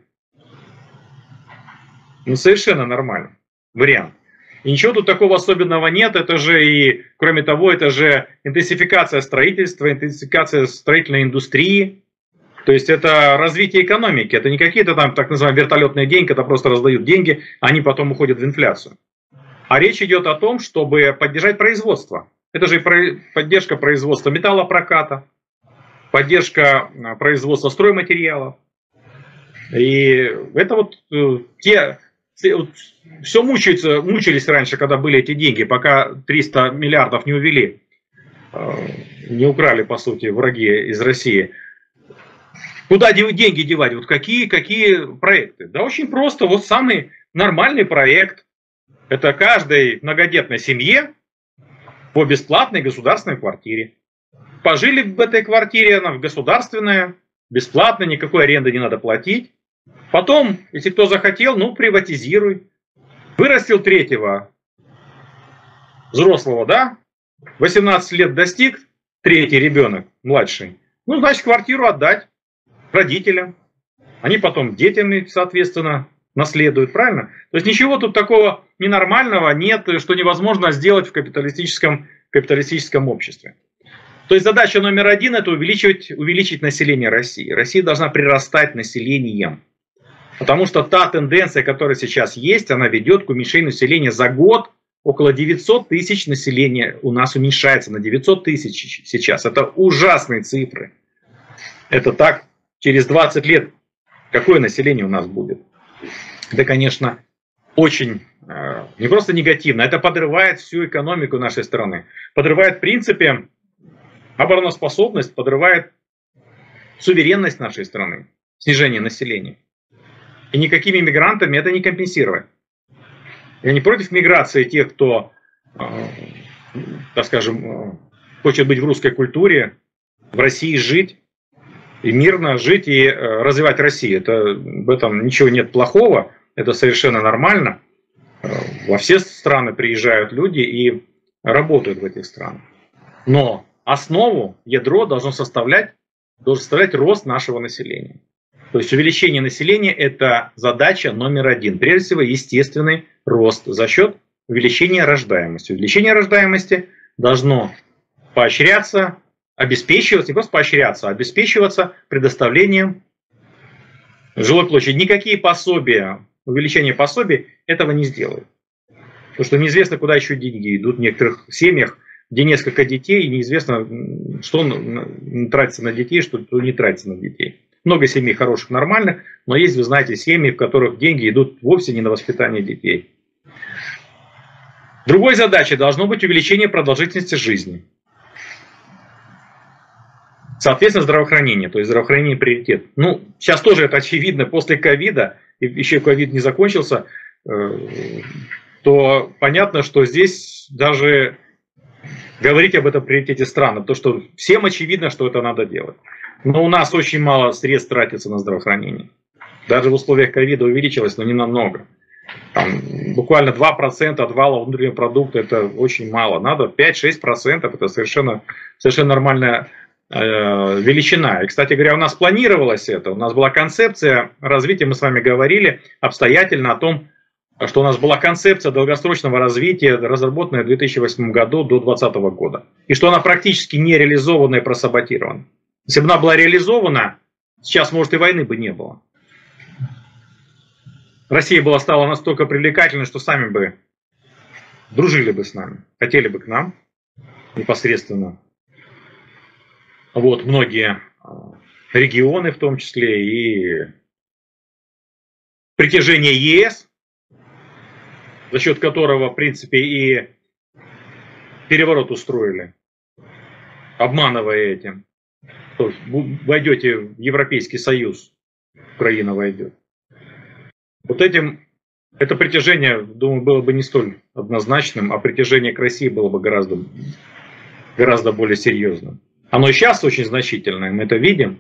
Совершенно нормально. Вариант. И ничего тут такого особенного нет. Это же и, кроме того, это же интенсификация строительства, интенсификация строительной индустрии. То есть это развитие экономики. Это не какие-то там так называемые вертолетные деньги, когда просто раздают деньги, а они потом уходят в инфляцию. А речь идет о том, чтобы поддержать производство. Это же и поддержка производства металлопроката, поддержка производства стройматериалов. И это вот все мучились раньше, когда были эти деньги, пока 300 миллиардов не увели, не украли, по сути, враги из России. Куда деньги девать? Вот какие проекты? Да очень просто. Вот самый нормальный проект. Это каждой многодетной семье по бесплатной государственной квартире. Пожили в этой квартире, она государственная, бесплатно, никакой аренды не надо платить. Потом, если кто захотел, приватизируй. Вырастил третьего взрослого, да? 18 лет достиг, третий ребенок, младший. Значит, квартиру отдать родителям. Они потом детям, соответственно, наследуют, правильно? То есть ничего тут такого ненормального нет, что невозможно сделать в капиталистическом обществе. То есть задача номер один – это увеличить население России. Россия должна прирастать населением. Потому что та тенденция, которая сейчас есть, она ведет к уменьшению населения за год. Около 900 тысяч населения у нас уменьшается на 900 тысяч сейчас. Это ужасные цифры. Это так, через 20 лет какое население у нас будет? Это, конечно, очень не просто негативно, это подрывает всю экономику нашей страны. Подрывает в принципе обороноспособность, подрывает суверенность нашей страны, снижение населения. И никакими мигрантами это не компенсировать. Я не против миграции тех, кто, так скажем, хочет быть в русской культуре, в России жить, и мирно жить и развивать Россию. В этом ничего нет плохого, это совершенно нормально. Во все страны приезжают люди и работают в этих странах. Но основу, ядро должно составлять рост нашего населения. То есть увеличение населения – это задача номер один. Прежде всего, естественный рост за счет увеличения рождаемости. Увеличение рождаемости должно поощряться, обеспечиваться, не просто поощряться, а обеспечиваться предоставлением жилой площади. Никакие пособия, увеличение пособий этого не сделают. Потому что неизвестно, куда еще деньги идут в некоторых семьях, где несколько детей, и неизвестно, что тратится на детей, что не тратится на детей. Много семей хороших, нормальных, но есть, вы знаете, семьи, в которых деньги идут вовсе не на воспитание детей. Другой задачей должно быть увеличение продолжительности жизни. Соответственно, здравоохранение, то есть здравоохранение приоритет. Сейчас тоже это очевидно, после ковида, и еще ковид не закончился, то понятно, что здесь даже говорить об этом приоритете странно, потому что всем очевидно, что это надо делать. Но у нас очень мало средств тратится на здравоохранение. Даже в условиях ковида увеличилось, но не намного. Буквально 2% от валового внутреннего продукта – это очень мало. Надо 5-6%, это совершенно нормальная величина. И, кстати говоря, у нас планировалось это. У нас была концепция развития, мы с вами говорили обстоятельно о том, что у нас была концепция долгосрочного развития, разработанная в 2008 году до 2020 года. И что она практически не реализована и просаботирована. Если бы она была реализована, сейчас, может, и войны бы не было. Россия стала настолько привлекательной, что сами бы дружили бы с нами, хотели бы к нам непосредственно. Вот, многие регионы, в том числе и притяжение ЕС, за счет которого, в принципе, и переворот устроили, обманывая этим. То есть войдете в Европейский Союз, Украина войдет. Вот это притяжение, думаю, было бы не столь однозначным, а притяжение к России было бы гораздо более серьезным. Оно и сейчас очень значительное, мы это видим.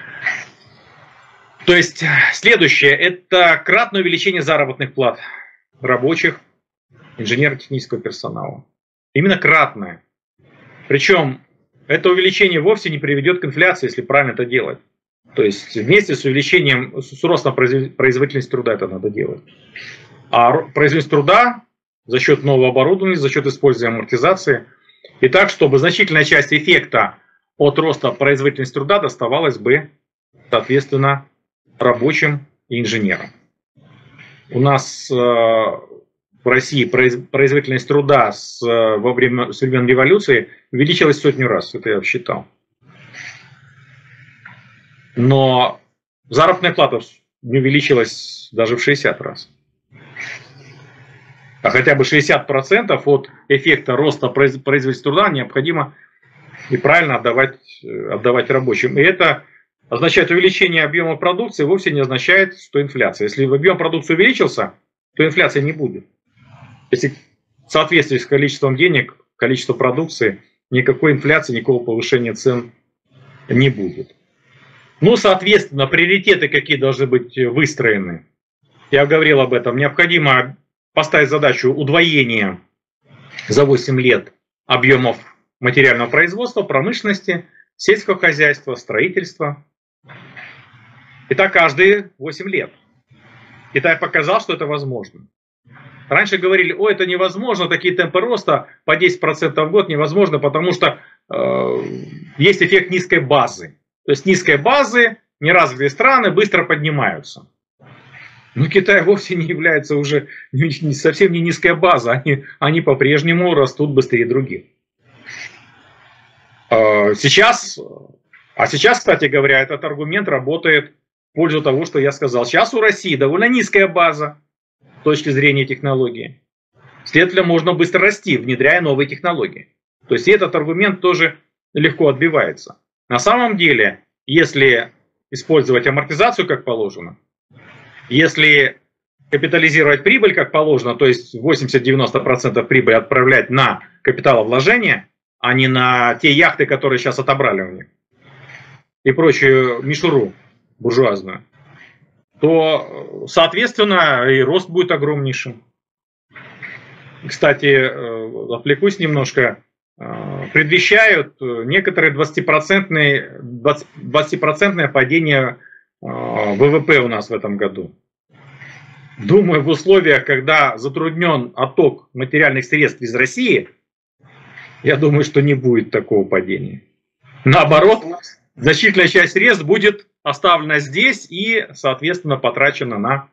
То есть следующее, это кратное увеличение заработных плат рабочих, инженерно-технического персонала. Именно кратное. Причем это увеличение вовсе не приведет к инфляции, если правильно это делать. То есть вместе с увеличением, с ростом производительности труда это надо делать. А производительность труда за счет нового оборудования, за счет использования амортизации. И так, чтобы значительная часть эффекта от роста производительности труда доставалась бы, соответственно, рабочим и инженерам. У нас в России производительность труда во времен революции увеличилась в 100 раз, это я считал. Но заработная плата не увеличилась даже в 60 раз. А хотя бы 60% от эффекта роста производительности труда необходимо и правильно отдавать рабочим. И это означает увеличение объема продукции, вовсе не означает, что инфляция. Если объем продукции увеличился, то инфляции не будет. Если в соответствии с количеством денег, количеством продукции, никакой инфляции, никакого повышения цен не будет. Ну, соответственно, приоритеты какие должны быть выстроены. Я говорил об этом. Необходимо поставить задачу удвоения за 8 лет объемов материального производства, промышленности, сельского хозяйства, строительства. И так каждые 8 лет. Китай показал, что это возможно. Раньше говорили, это невозможно, такие темпы роста по 10% в год невозможно, потому что есть эффект низкой базы. То есть низкой базы, неразвитые страны быстро поднимаются. Но Китай вовсе не является уже совсем не низкая база, они по-прежнему растут быстрее других. Сейчас, кстати говоря, этот аргумент работает в пользу того, что я сказал. Сейчас у России довольно низкая база с точки зрения технологии. Следовательно, можно быстро расти, внедряя новые технологии. То есть этот аргумент тоже легко отбивается. На самом деле, если использовать амортизацию как положено, если капитализировать прибыль как положено, то есть 80-90% прибыли отправлять на капиталовложение, а не на те яхты, которые сейчас отобрали у них, и прочую мишуру буржуазную, то, соответственно, и рост будет огромнейшим. Кстати, отвлекусь немножко. Предвещают некоторые 20% падение ВВП у нас в этом году. Думаю, в условиях, когда затруднен отток материальных средств из России, я думаю, что не будет такого падения. Наоборот, значительная часть средств будет оставлена здесь и, соответственно, потрачена на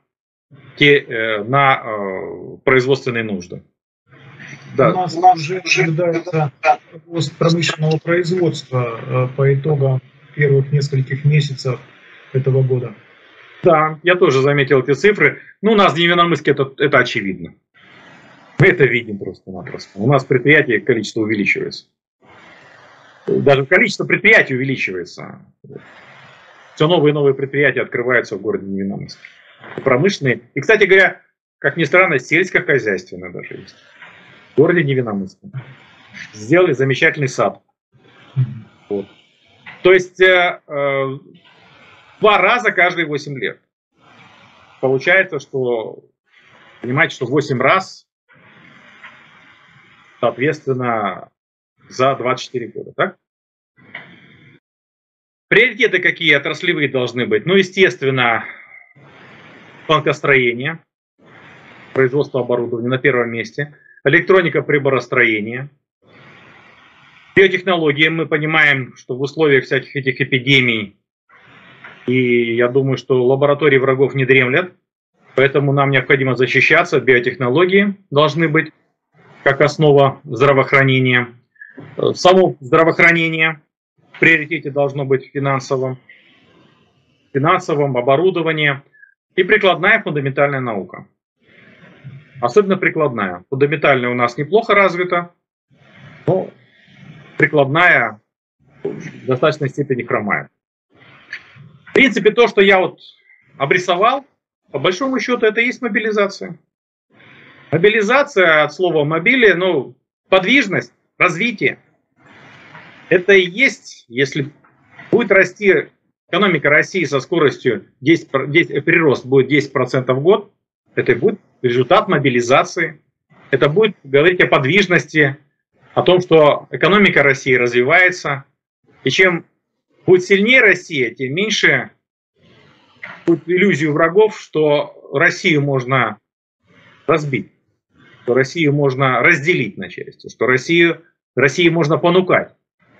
производственные нужды. Да. У нас уже ожидается рост промышленного производства по итогам первых нескольких месяцев этого года. Да, я тоже заметил эти цифры. Ну, у нас в Невиномысске это очевидно. Мы это видим просто-напросто. У нас предприятий количество увеличивается. Даже количество предприятий увеличивается. Все новые и новые предприятия открываются в городе Невиномысске. Промышленные. И, кстати говоря, как ни странно, сельскохозяйственные даже есть. В городе Невиномысске. Сделали замечательный сад. Вот. То есть 2 раза каждые 8 лет. Получается, что, понимаете, что 8 раз, соответственно, за 24 года, так? Приоритеты какие отраслевые должны быть? Ну, естественно, станкостроение, производство оборудования на первом месте, электроника, приборостроение, биотехнологии. Мы понимаем, что в условиях всяких этих эпидемий, и я думаю, что лаборатории врагов не дремлят, Поэтому нам необходимо защищаться, биотехнологии должны быть как основа здравоохранения. Само здравоохранение в приоритете должно быть финансовым, оборудование и прикладная фундаментальная наука. Особенно прикладная. Фундаментальная у нас неплохо развита, но прикладная в достаточной степени хромает. В принципе, то, что я вот обрисовал, по большому счету, это и есть мобилизация. Мобилизация от слова мобили, ну, подвижность, развитие. Это и есть, если будет расти экономика России со скоростью 10, прирост будет 10% в год, это будет результат мобилизации. Это будет говорить о подвижности, о том, что экономика России развивается. И чем будет сильнее Россия, тем меньше будет иллюзию врагов, что Россию можно разбить, что Россию можно разделить на части, что России можно понукать.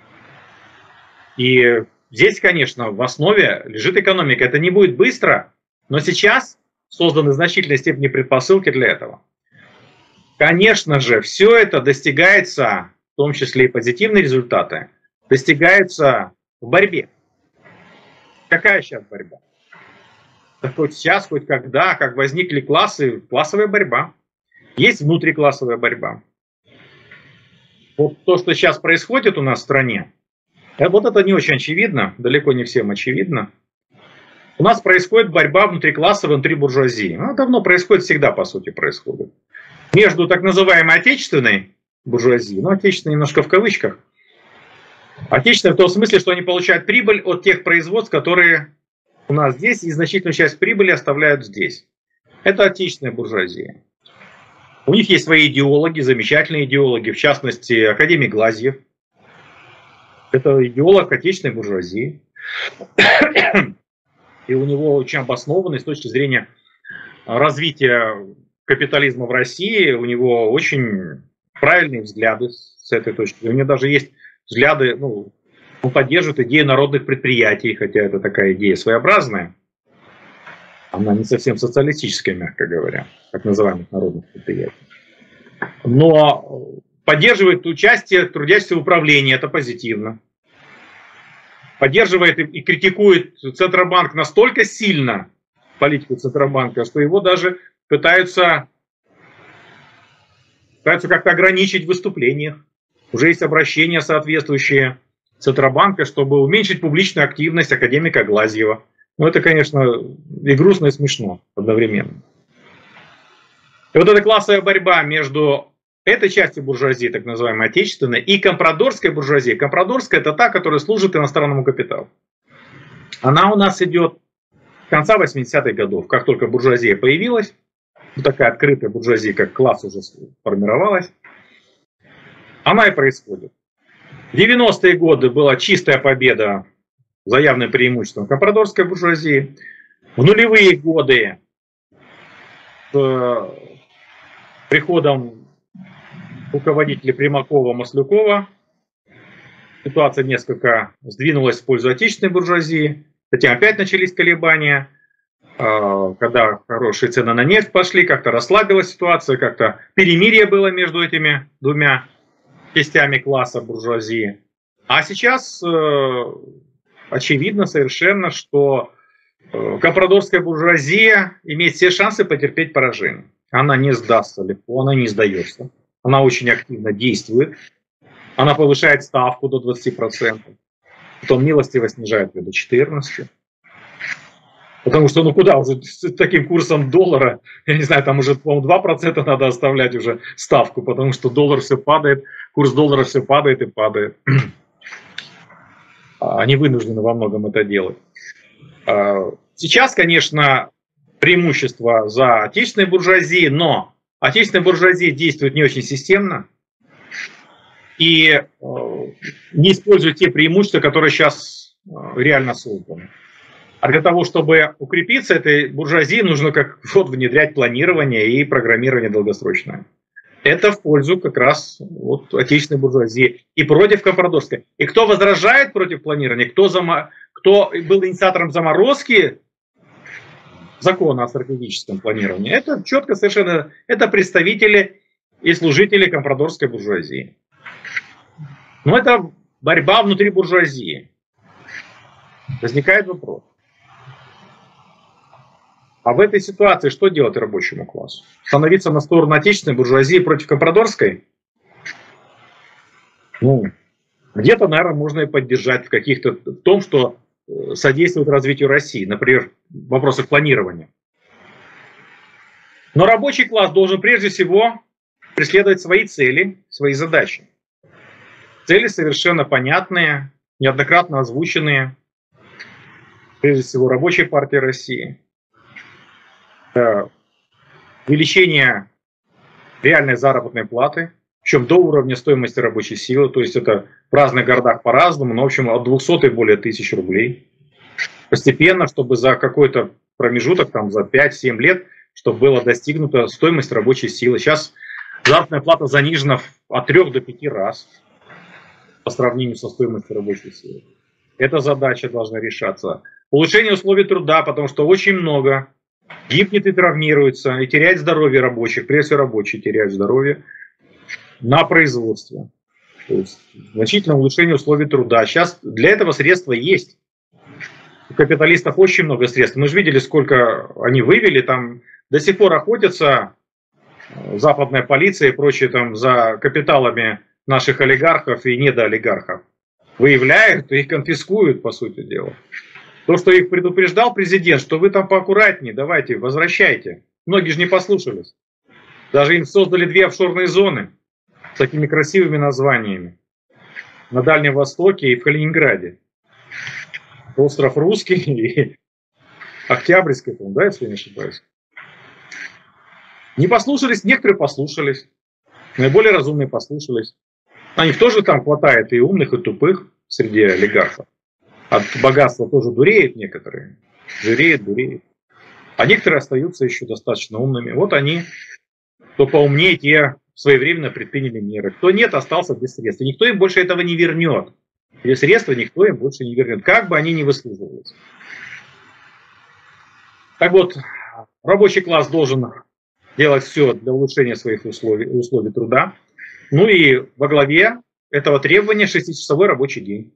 И здесь, конечно, в основе лежит экономика. Это не будет быстро, но сейчас созданы в значительной степени предпосылки для этого. Конечно же, все это достигается, в том числе и позитивные результаты, достигаются в борьбе. Какая сейчас борьба? Да хоть сейчас, хоть когда, как возникли классы, классовая борьба. Есть внутриклассовая борьба. Вот то, что сейчас происходит у нас в стране, вот это не очень очевидно, далеко не всем очевидно. У нас происходит борьба внутриклассовая, внутри буржуазии. Она давно происходит, всегда по сути происходит. Между так называемой отечественной буржуазией, ну отечественной немножко в кавычках, отечественной в том смысле, что они получают прибыль от тех производств, которые у нас здесь, и значительную часть прибыли оставляют здесь. Это отечественная буржуазия. У них есть свои идеологи, замечательные идеологи, в частности, академик Глазьев. Это идеолог отечественной буржуазии. И у него очень обоснованный с точки зрения развития капитализма в России, у него очень правильные взгляды с этой точки зрения. У него даже есть взгляды, ну, он поддерживает идею народных предприятий, хотя это такая идея своеобразная. Она не совсем социалистическая, мягко говоря, так называемых народных предприятий. Но поддерживает участие трудящихся в управлении, это позитивно. Поддерживает и критикует Центробанк настолько сильно, политику Центробанка, что его даже пытаются как-то ограничить в выступлениях. Уже есть обращения соответствующие Центробанка, чтобы уменьшить публичную активность академика Глазьева. Ну, это, конечно, и грустно, и смешно одновременно. И вот эта классовая борьба между этой частью буржуазии, так называемой отечественной, и компрадорской буржуазией. Компрадорская – это та, которая служит иностранному капиталу. Она у нас идет с конца 80-х годов. Как только буржуазия появилась, такая открытая буржуазия, как класс, уже формировалась, она и происходит. В 90-е годы была чистая победа за явным преимуществом компрадорской буржуазии. В нулевые годы с приходом руководителей Примакова, Маслюкова ситуация несколько сдвинулась в пользу отечественной буржуазии. Затем опять начались колебания. Когда хорошие цены на нефть пошли, как-то расслабилась ситуация, как-то перемирие было между этими двумя частями класса буржуазии. А сейчас очевидно совершенно, что компрадорская буржуазия имеет все шансы потерпеть поражение. Она не сдастся легко, она не сдается. Она очень активно действует. Она повышает ставку до 20%. Потом милостиво снижает ее до 14%. Потому что, ну куда уже с таким курсом доллара, я не знаю, там уже, по-моему, 2% надо оставлять уже ставку, потому что доллар все падает, курс доллара все падает и падает. Они вынуждены во многом это делать. Сейчас, конечно, преимущество за отечественной буржуазией, но отечественная буржуазия действует не очень системно и не использует те преимущества, которые сейчас реально созданы. А для того, чтобы укрепиться этой буржуазии, нужно как вот внедрять планирование и программирование долгосрочное. Это в пользу как раз вот отечественной буржуазии и против компрадорской. И кто возражает против планирования, кто был инициатором заморозки закона о стратегическом планировании. Это четко совершенно, это представители и служители компрадорской буржуазии. Но это борьба внутри буржуазии. Возникает вопрос. А в этой ситуации что делать рабочему классу? Становиться на сторону отечественной буржуазии против компрадорской? Ну, где-то, наверное, можно и поддержать в том, что содействует развитию России, например, в вопросах планирования. Но рабочий класс должен прежде всего преследовать свои цели, свои задачи. Цели совершенно понятные, неоднократно озвученные, прежде всего, Рабочей партии России. Увеличение реальной заработной платы, причем до уровня стоимости рабочей силы, то есть это в разных городах по-разному, но в общем от 200 и более тысяч рублей. Постепенно, чтобы за какой-то промежуток, там, за 5-7 лет, чтобы была достигнута стоимость рабочей силы. Сейчас заработная плата занижена от 3 до 5 раз по сравнению со стоимостью рабочей силы. Эта задача должна решаться. Улучшение условий труда, потому что очень много гибнет и травмируется, и теряет здоровье рабочих, прежде всего рабочие теряют здоровье на производстве. То есть значительное улучшение условий труда. Сейчас для этого средства есть. У капиталистов очень много средств. Мы же видели, сколько они вывели, там до сих пор охотятся западная полиция и прочие там за капиталами наших олигархов и недоолигархов. Выявляют и их конфискуют, по сути дела. То, что их предупреждал президент, что вы там поаккуратнее, давайте, возвращайте. Многие же не послушались. Даже им создали 2 офшорные зоны с такими красивыми названиями. На Дальнем Востоке и в Калининграде. Остров Русский и Октябрьский, да, если я не ошибаюсь. Не послушались, некоторые послушались. Наиболее разумные послушались. На них тоже там хватает и умных, и тупых среди олигархов. От богатства тоже дуреют некоторые. Дуреют. А некоторые остаются еще достаточно умными. Вот они, кто поумнее, те своевременно предприняли меры. Кто нет, остался без средств. И никто им больше этого не вернет. Без средства никто им больше не вернет. Как бы они ни выслуживались. Так вот, рабочий класс должен делать все для улучшения своих условий труда. Ну и во главе этого требования 6-часовой рабочий день.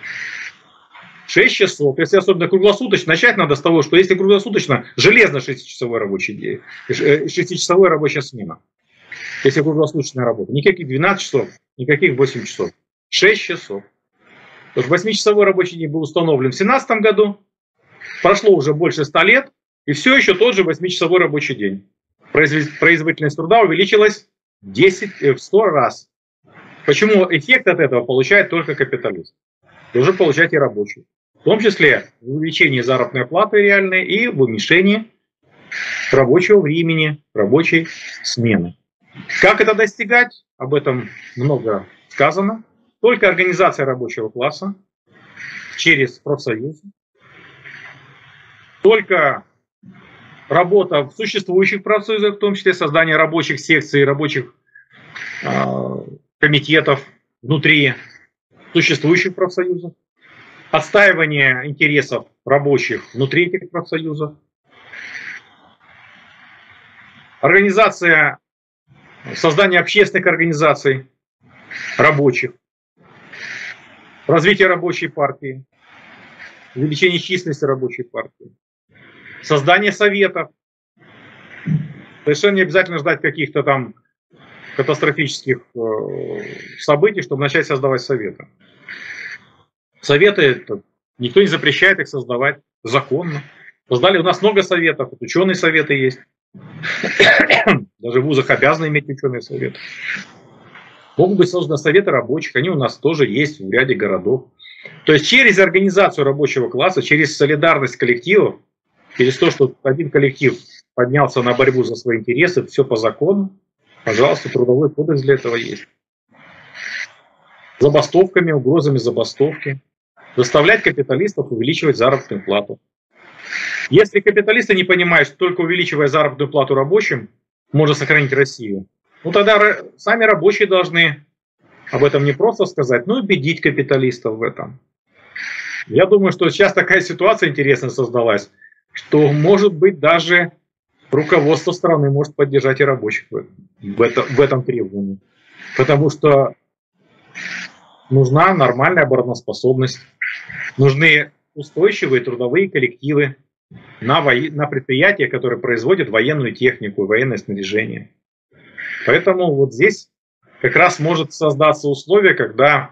6 часов. Если особенно круглосуточно, начать надо с того, что если круглосуточно, железно 6-часовой рабочий день, 6-часовая рабочая смена. Если круглосуточная работа. Никаких 12 часов, никаких 8 часов. 6 часов. 8-часовой рабочий день был установлен в 2017 году. Прошло уже больше 100 лет. И все еще тот же 8-часовой рабочий день. Производительность труда увеличилась в 100 раз. Почему эффект от этого получает только капиталист? Должен получать и рабочий. В том числе в увеличении заработной платы реальной и в уменьшении рабочего времени, рабочей смены. Как это достигать? Об этом много сказано. Только организация рабочего класса через профсоюзы. Только работа в существующих профсоюзах, в том числе создание рабочих секций, рабочих комитетов внутри существующих профсоюзов, отстаивание интересов рабочих внутри этих профсоюзов, организация, создание общественных организаций рабочих, развитие рабочей партии, увеличение численности рабочей партии, создание советов. Совершенно не обязательно ждать каких-то там катастрофических событий, чтобы начать создавать советы. Советы, никто не запрещает их создавать законно. Создали у нас много советов, ученые советы есть. Даже в вузах обязаны иметь ученые советы. Могут быть созданы советы рабочих, они у нас тоже есть в ряде городов. То есть через организацию рабочего класса, через солидарность коллективов, через то, что один коллектив поднялся на борьбу за свои интересы, все по закону, пожалуйста, трудовой кодекс для этого есть. Забастовками, угрозами забастовки. Заставлять капиталистов увеличивать заработную плату. Если капиталисты не понимают, что только увеличивая заработную плату рабочим, можно сохранить Россию, ну тогда сами рабочие должны об этом не просто сказать, но и убедить капиталистов в этом. Я думаю, что сейчас такая ситуация интересная создалась. что, может быть, даже руководство страны может поддержать и рабочих в этом требовании. Потому что нужна нормальная обороноспособность, нужны устойчивые трудовые коллективы на предприятия, которые производят военную технику и военное снаряжение. Поэтому вот здесь как раз может создаться условие, когда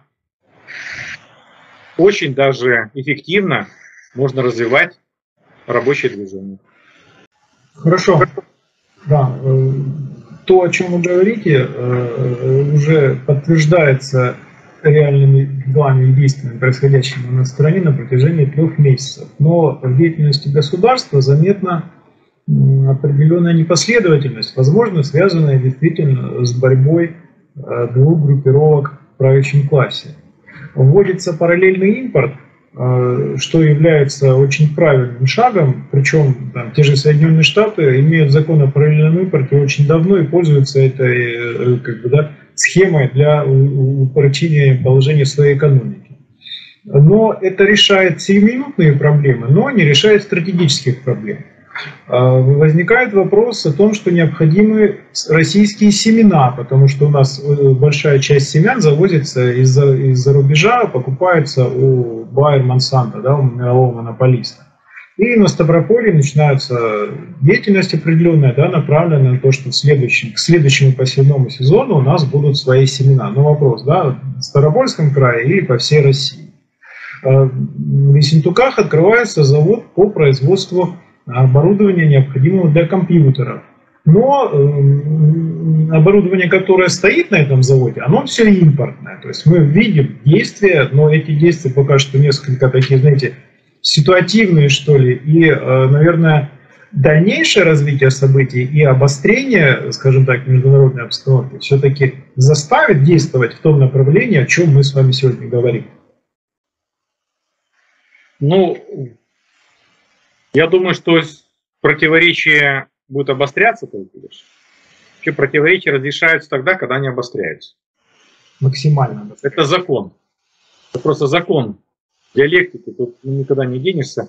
очень даже эффективно можно развивать рабочее движение. Хорошо. Да. То, о чем вы говорите, уже подтверждается реальными делами и действиями, происходящими на стране на протяжении 3 месяцев. Но в деятельности государства заметна определенная непоследовательность, возможно, связанная действительно с борьбой 2 группировок в правящем классе. Вводится параллельный импорт, что является очень правильным шагом, причем там, те же Соединенные Штаты имеют закон о параллельном импорте очень давно и пользуются этой схемой для упрочения положения своей экономики. Но это решает сиюминутные проблемы, но не решает стратегических проблем. Возникает вопрос о том, что необходимы российские семена, потому что у нас большая часть семян завозится из-за рубежа, покупается у Bayer Monsanto, да, у мирового монополиста. И на Ставрополье начинается деятельность определенная, да, направленная на то, что к следующему посевному сезону у нас будут свои семена. Но вопрос, да, в Ставропольском крае или по всей России. В Ессентуках открывается завод по производству оборудования, необходимого для компьютеров. Но оборудование, которое стоит на этом заводе, оно все импортное. То есть мы видим действия, но эти действия пока что несколько такие, знаете, ситуативные, что ли. И, наверное, дальнейшее развитие событий и обострение, скажем так, международной обстановки все-таки заставит действовать в том направлении, о чем мы с вами сегодня говорим. Ну, я думаю, что противоречия будут обостряться только лишь. Вообще противоречия разрешаются тогда, когда они обостряются. Максимально. Это закон. Это просто закон диалектики. Тут никогда не денешься.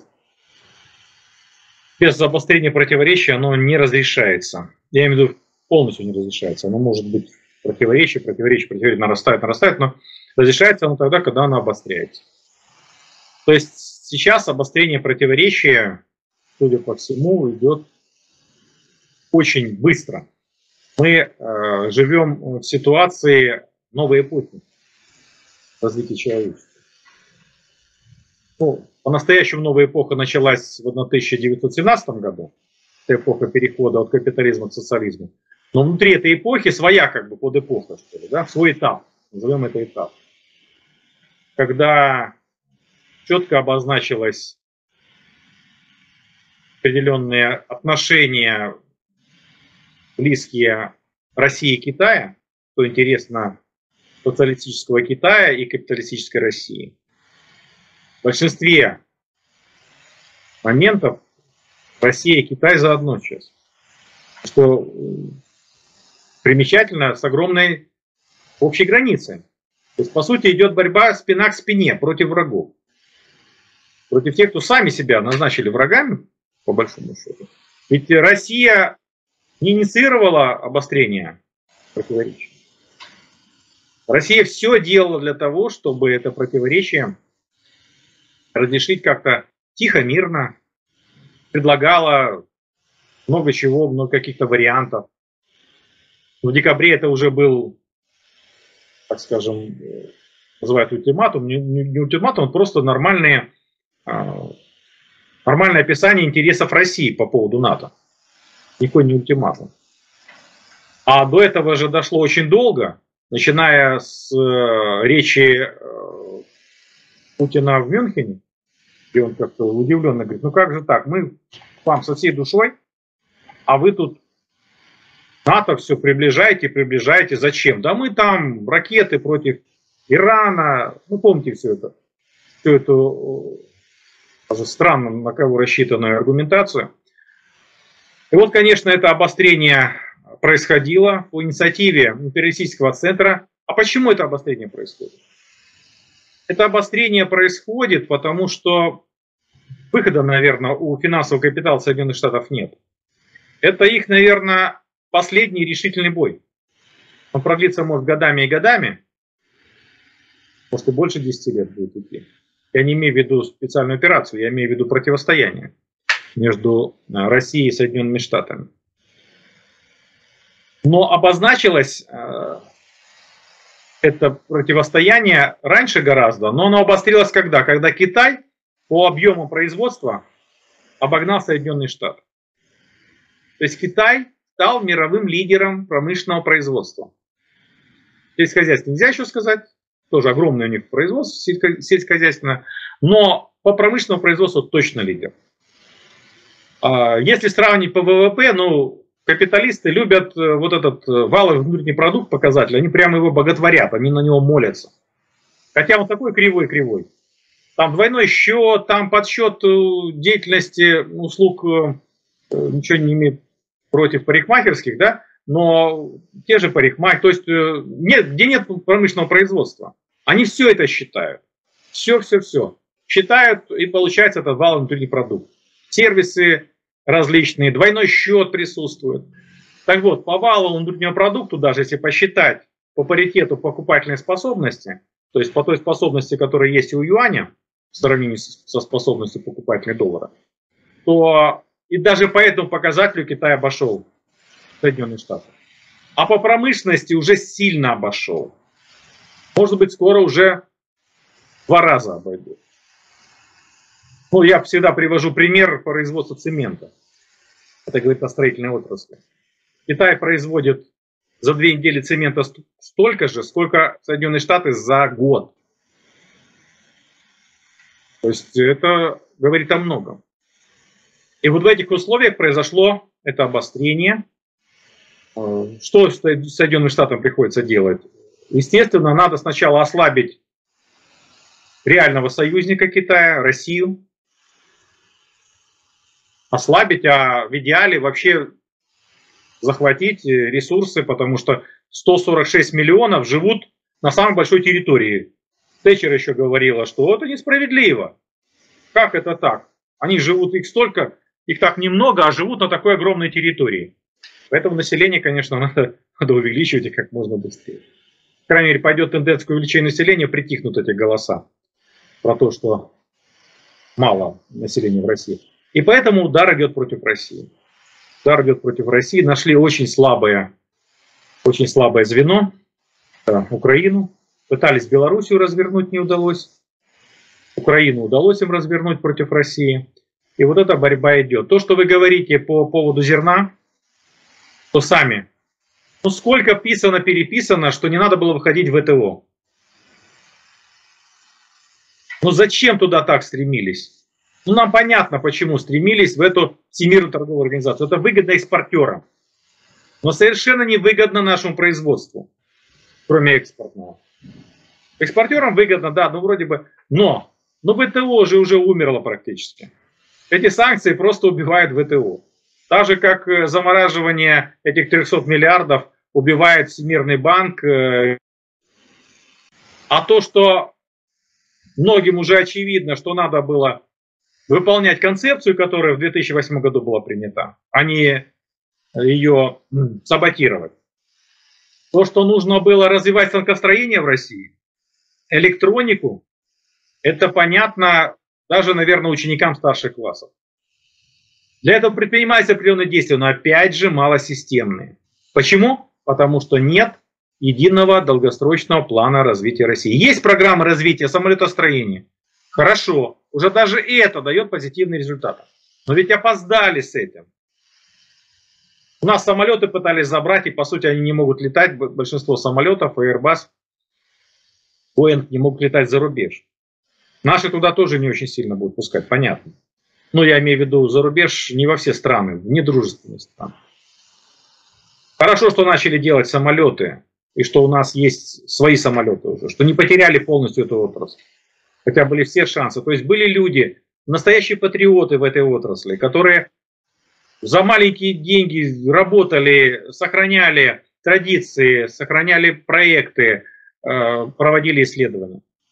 Без обострения противоречия оно не разрешается. Я имею в виду, полностью не разрешается. Оно может быть противоречие, нарастает, но разрешается оно тогда, когда оно обостряется. То есть сейчас обострение противоречия, судя по всему, идет очень быстро. Мы живем в ситуации новой эпохи развития человечества. Ну, по-настоящему новая эпоха началась в 1917 году. Это эпоха перехода от капитализма к социализму. Но внутри этой эпохи своя как бы подэпоха, что ли, да? Свой этап. Назовем это этап. Когда четко обозначилось определенные отношения, близкие России и Китая, что интересно, социалистического Китая и капиталистической России. В большинстве моментов Россия и Китай заодно сейчас. Что примечательно, с огромной общей границей. То есть, по сути, идет борьба спина к спине против врагов. Против тех, кто сами себя назначили врагами, по большому счету. Ведь Россия не инициировала обострение противоречий. Россия все делала для того, чтобы это противоречие разрешить как-то тихо, мирно. Предлагала много чего, много каких-то вариантов. В декабре это уже был, так скажем, называют ультиматум. Не ультиматум, а просто нормальное описание интересов России по поводу НАТО. Никакой не ультиматум. А до этого же дошло очень долго, начиная с речи Путина в Мюнхене, где он как-то удивленно говорит, ну как же так, мы к вам со всей душой, а вы тут НАТО все приближаете, зачем? Да мы там ракеты против Ирана, ну помните все эту даже странно на кого рассчитанную аргументацию. И вот, конечно, это обострение происходило по инициативе империалистического центра. А почему это обострение происходит? Это обострение происходит, потому что выхода, наверное, у финансового капитала Соединенных Штатов нет. Это их, наверное, последний решительный бой. Он продлится, может, годами и годами, может, и больше 10 лет будет идти. Я не имею в виду специальную операцию, я имею в виду противостояние между Россией и Соединенными Штатами. Но обозначилось это противостояние раньше гораздо, но оно обострилось когда? Когда Китай по объему производства обогнал Соединенные Штаты. То есть Китай стал мировым лидером промышленного производства. Сельскохозяйственное нельзя еще сказать, тоже огромное у них производство сельскохозяйственное, но по промышленному производству точно лидер. Если сравнить по ВВП, ну, капиталисты любят вот этот валовый внутренний продукт показатель, они прямо его боготворят, они на него молятся. Хотя он такой кривой-кривой. Там двойной счет, там подсчет деятельности услуг, ничего не имеет против парикмахерских, да, но те же парикмахеры, то есть где нет промышленного производства, они все это считают. Все. Считают, и получается этот валовый внутренний продукт. Сервисы различные, двойной счет присутствует. Так вот, по валовому внутреннему продукту, даже если посчитать по паритету покупательной способности, то есть по той способности, которая есть у юаня, в сравнении со способностью покупателя доллара, то и даже по этому показателю Китай обошел Соединенные Штаты. А по промышленности уже сильно обошел. Может быть, скоро уже 2 раза обойдет. Ну, я всегда привожу пример производства цемента. Это говорит о строительной отрасли. Китай производит за 2 недели цемента столько же, сколько Соединенные Штаты за год. То есть это говорит о многом. И вот в этих условиях произошло это обострение. Что Соединенным Штатам приходится делать? Естественно, надо сначала ослабить реального союзника Китая, Россию. Ослабить, а в идеале вообще захватить ресурсы, потому что 146 миллионов живут на самой большой территории. Тэтчер еще говорила, что это несправедливо. Как это так? Они живут, их столько, их так немного, а живут на такой огромной территории. Поэтому население, конечно, надо увеличивать и как можно быстрее. По крайней мере, пойдет тенденция к увеличению населения, притихнут эти голоса про то, что мало населения в России. И поэтому удар идет против России. Удар идет против России. Нашли очень слабое звено, Украину. Пытались Белоруссию развернуть, не удалось. Украину удалось им развернуть против России. И вот эта борьба идет. То, что вы говорите по поводу зерна, то сами. Ну сколько писано-переписано, что не надо было выходить в ВТО. Ну зачем туда так стремились? Ну, нам понятно, почему стремились в эту Всемирную торговую организацию. Это выгодно экспортерам. Но совершенно невыгодно нашему производству, кроме экспортного. Экспортерам выгодно, да, ну вроде бы. Но ВТО же уже умерло практически. Эти санкции просто убивают ВТО. Так же, как замораживание этих 300 миллиардов убивает Всемирный банк. А то, что многим уже очевидно, что надо было выполнять концепцию, которая в 2008 году была принята, а не ее саботировать. То, что нужно было развивать станкостроение в России, электронику, это понятно даже, наверное, ученикам старших классов. Для этого предпринимаются определенные действия, но опять же малосистемные. Почему? Потому что нет единого долгосрочного плана развития России. Есть программа развития самолетостроения. Хорошо, уже даже это дает позитивные результаты. Но ведь опоздали с этим. У нас самолеты пытались забрать, и по сути они не могут летать. Большинство самолетов, Airbus, Boeing не могут летать за рубеж. Наши туда тоже не очень сильно будут пускать, понятно. Но я имею в виду за рубеж не во все страны, в недружественные страны. Хорошо, что начали делать самолеты, и что у нас есть свои самолеты уже, что не потеряли полностью эту отрасль. Хотя были все шансы. То есть были люди, настоящие патриоты в этой отрасли, которые за маленькие деньги работали, сохраняли традиции, сохраняли проекты, проводили исследования.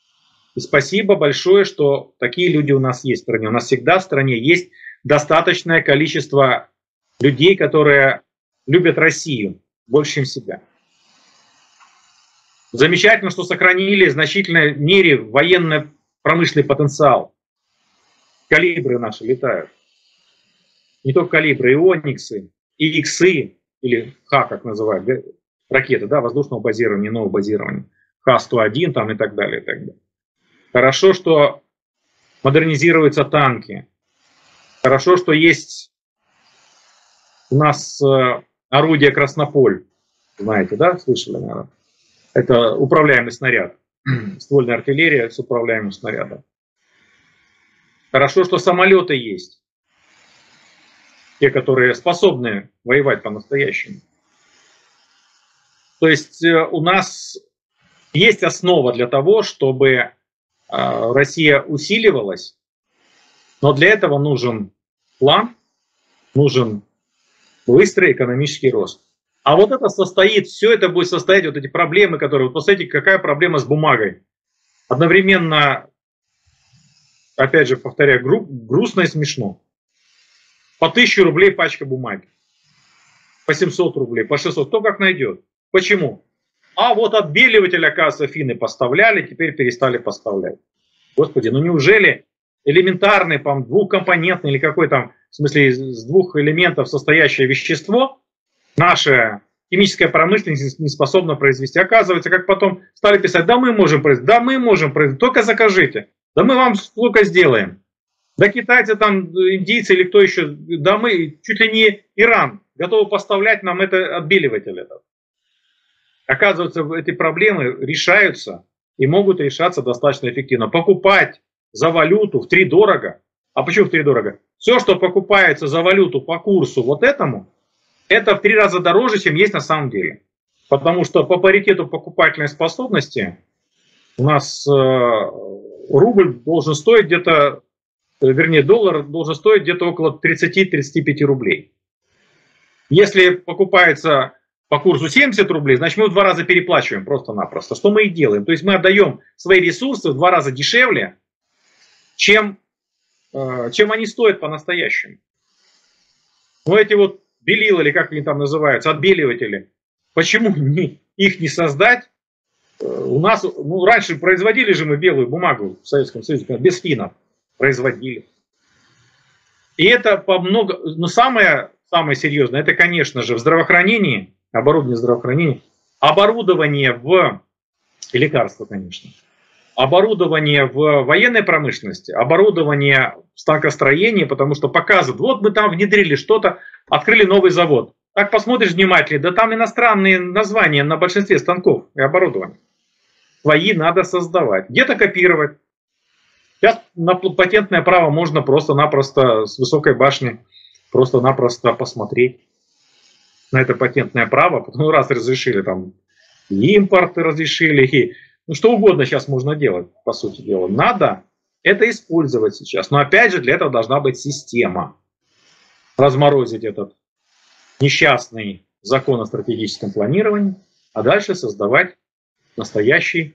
И спасибо большое, что такие люди у нас есть в стране. У нас всегда в стране есть достаточное количество людей, которые любят Россию больше, чем себя. Замечательно, что сохранили в значительной мере военно-промышленный потенциал. Калибры наши летают. Не только калибры, и ониксы, и иксы, или Х, как называют, ракеты, да, воздушного базирования, нового базирования. Х-101 там и так далее, и так далее. Хорошо, что модернизируются танки. Хорошо, что есть у нас орудие «Краснополь». Знаете, да, слышали, наверное? Это управляемый снаряд. Ствольная артиллерия с управляемым снарядом. Хорошо, что самолеты есть. Те, которые способны воевать по-настоящему. То есть у нас есть основа для того, чтобы Россия усиливалась, но для этого нужен план, нужен быстрый экономический рост. А вот это состоит, все это будет состоять, вот эти проблемы, которые, вот посмотрите, какая проблема с бумагой. Одновременно, опять же, повторяю, грустно и смешно. По 1000 рублей пачка бумаги, по 700 рублей, по 600, кто как найдет. Почему? А вот отбеливатель, оказывается, финны поставляли, теперь перестали поставлять. Господи, ну неужели элементарный, двухкомпонентный или какой там, в смысле из двух элементов состоящее вещество, наша химическая промышленность не способна произвести. Оказывается, как потом стали писать, да мы можем произвести, только закажите, да мы вам сколько сделаем. Да китайцы там, индийцы или кто еще, да мы, чуть ли не Иран, готовы поставлять нам это отбеливатель этот. Оказывается, эти проблемы решаются и могут решаться достаточно эффективно. Покупать за валюту втридорого. А почему втридорого? Все, что покупается за валюту по курсу вот этому, это в 3 раза дороже, чем есть на самом деле. Потому что по паритету покупательной способности у нас рубль должен стоить где-то, вернее, доллар должен стоить где-то около 30-35 рублей. Если покупается по курсу 70 рублей, значит мы в 2 раза переплачиваем просто-напросто. Что мы и делаем. То есть мы отдаем свои ресурсы в 2 раза дешевле, чем они стоят по-настоящему. Но эти вот белила, или как они там называются, отбеливатели, почему их не создать? У нас, раньше производили же мы белую бумагу в Советском Союзе, без финнов производили. И это но самое серьезное, это, конечно же, в здравоохранении, оборудование в лекарства, конечно, оборудование в военной промышленности, оборудование в станкостроении, потому что показывают, вот мы там внедрили что-то, открыли новый завод. Так посмотришь внимательно, да там иностранные названия на большинстве станков и оборудования. Свои надо создавать, где-то копировать. Сейчас на патентное право можно просто-напросто с высокой башни просто-напросто посмотреть на это патентное право, потом раз разрешили там импорт, разрешили, и что угодно сейчас можно делать, по сути дела. Надо это использовать сейчас. Но опять же, для этого должна быть система. Разморозить этот несчастный закон о стратегическом планировании, а дальше создавать настоящую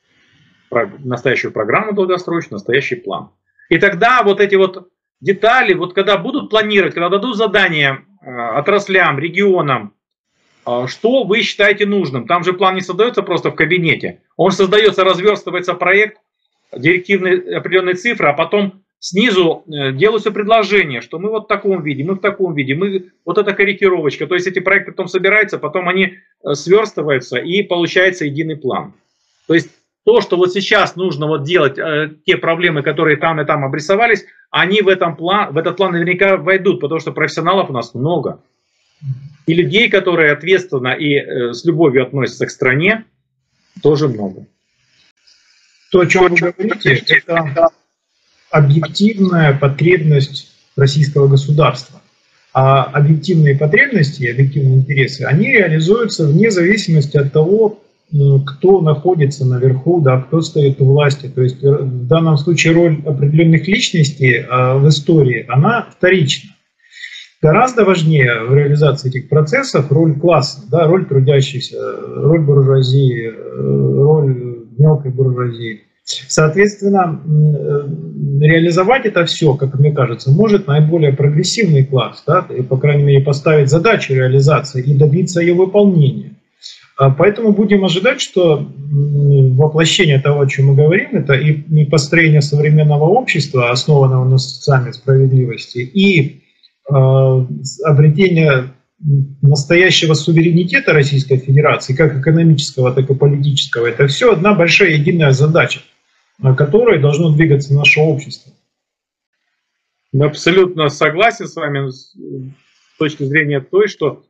программу долгосрочную, настоящий план. И тогда вот эти вот детали, вот когда будут планировать, когда дадут задания отраслям, регионам, что вы считаете нужным. Там же план не создается просто в кабинете. Он создается, разверстывается проект, директивные определенные цифры, а потом снизу делаются предложения, что мы вот в таком виде, мы в таком виде, мы вот эта корректировочка. То есть эти проекты потом собираются, потом они сверстываются и получается единый план. То есть то, что вот сейчас нужно вот делать, те проблемы, которые там и там обрисовались, они в этот план наверняка войдут, потому что профессионалов у нас много. И людей, которые ответственно и с любовью относятся к стране, тоже много. То, о чем вы говорите, это объективная потребность российского государства. А объективные потребности, объективные интересы, они реализуются вне зависимости от того, кто находится наверху, да, кто стоит у власти. То есть в данном случае роль определенных личностей в истории, она вторична. Гораздо важнее в реализации этих процессов роль класса, да, роль трудящихся, роль буржуазии, роль мелкой буржуазии. Соответственно, реализовать это все, как мне кажется, может наиболее прогрессивный класс, да, и, по крайней мере, поставить задачу реализации и добиться ее выполнения. Поэтому будем ожидать, что воплощение того, о чем мы говорим, это и построение современного общества, основанного на социальной справедливости, и обретение настоящего суверенитета Российской Федерации, как экономического, так и политического. Это все одна большая единая задача, на которой должно двигаться наше общество. Абсолютно согласен с вами с точки зрения той, что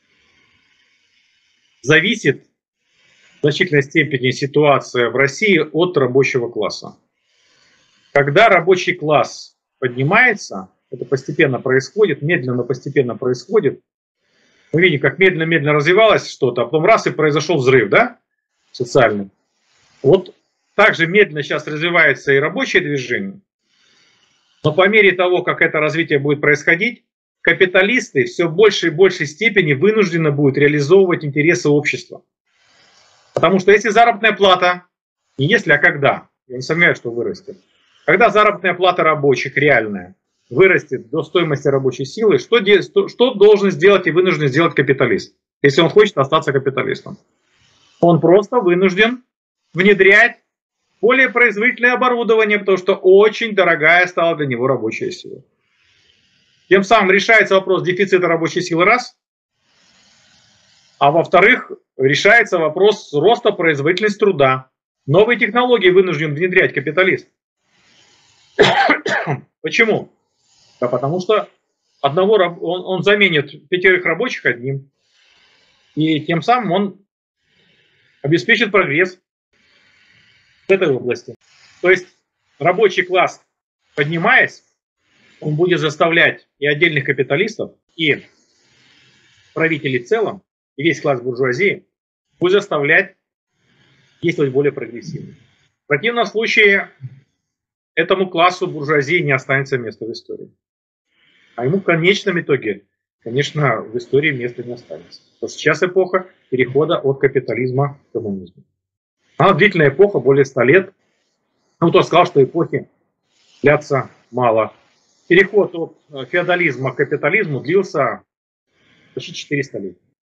зависит в значительной степени ситуация в России от рабочего класса. Когда рабочий класс поднимается, это постепенно происходит, медленно, постепенно происходит. Мы видим, как медленно-медленно развивалось что-то, а потом раз и произошел взрыв, да, социальный. Вот так же медленно сейчас развивается и рабочее движение. Но по мере того, как это развитие будет происходить, капиталисты все в большей и большей степени вынуждены будут реализовывать интересы общества. Потому что если заработная плата, не если, а когда, я не сомневаюсь, что вырастет, когда заработная плата рабочих реальная вырастет до стоимости рабочей силы, что должен сделать и вынужден сделать капиталист, если он хочет остаться капиталистом? Он просто вынужден внедрять более производительное оборудование, потому что очень дорогая стала для него рабочая сила. Тем самым решается вопрос дефицита рабочей силы, раз. А во-вторых, решается вопрос роста производительности труда. Новые технологии вынужден внедрять капиталист. Почему? Да потому что он заменит 5 рабочих одним. И тем самым он обеспечит прогресс в этой области. То есть рабочий класс, поднимаясь, он будет заставлять и отдельных капиталистов, и правителей в целом, и весь класс буржуазии будет заставлять действовать более прогрессивно. В противном случае этому классу буржуазии не останется места в истории. А ему в конечном итоге, конечно, в истории места не останется. Потому что сейчас эпоха перехода от капитализма к коммунизму. Она длительная эпоха, более 100 лет. Ну, кто сказал, что эпохи длятся мало. Переход от феодализма к капитализму длился почти 400 лет.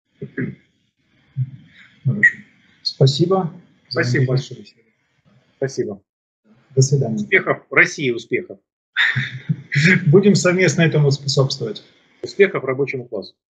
Хорошо. Спасибо. Спасибо большое. Спасибо. До свидания. Успехов России, успехов. Будем совместно этому способствовать. Успехов рабочему классу.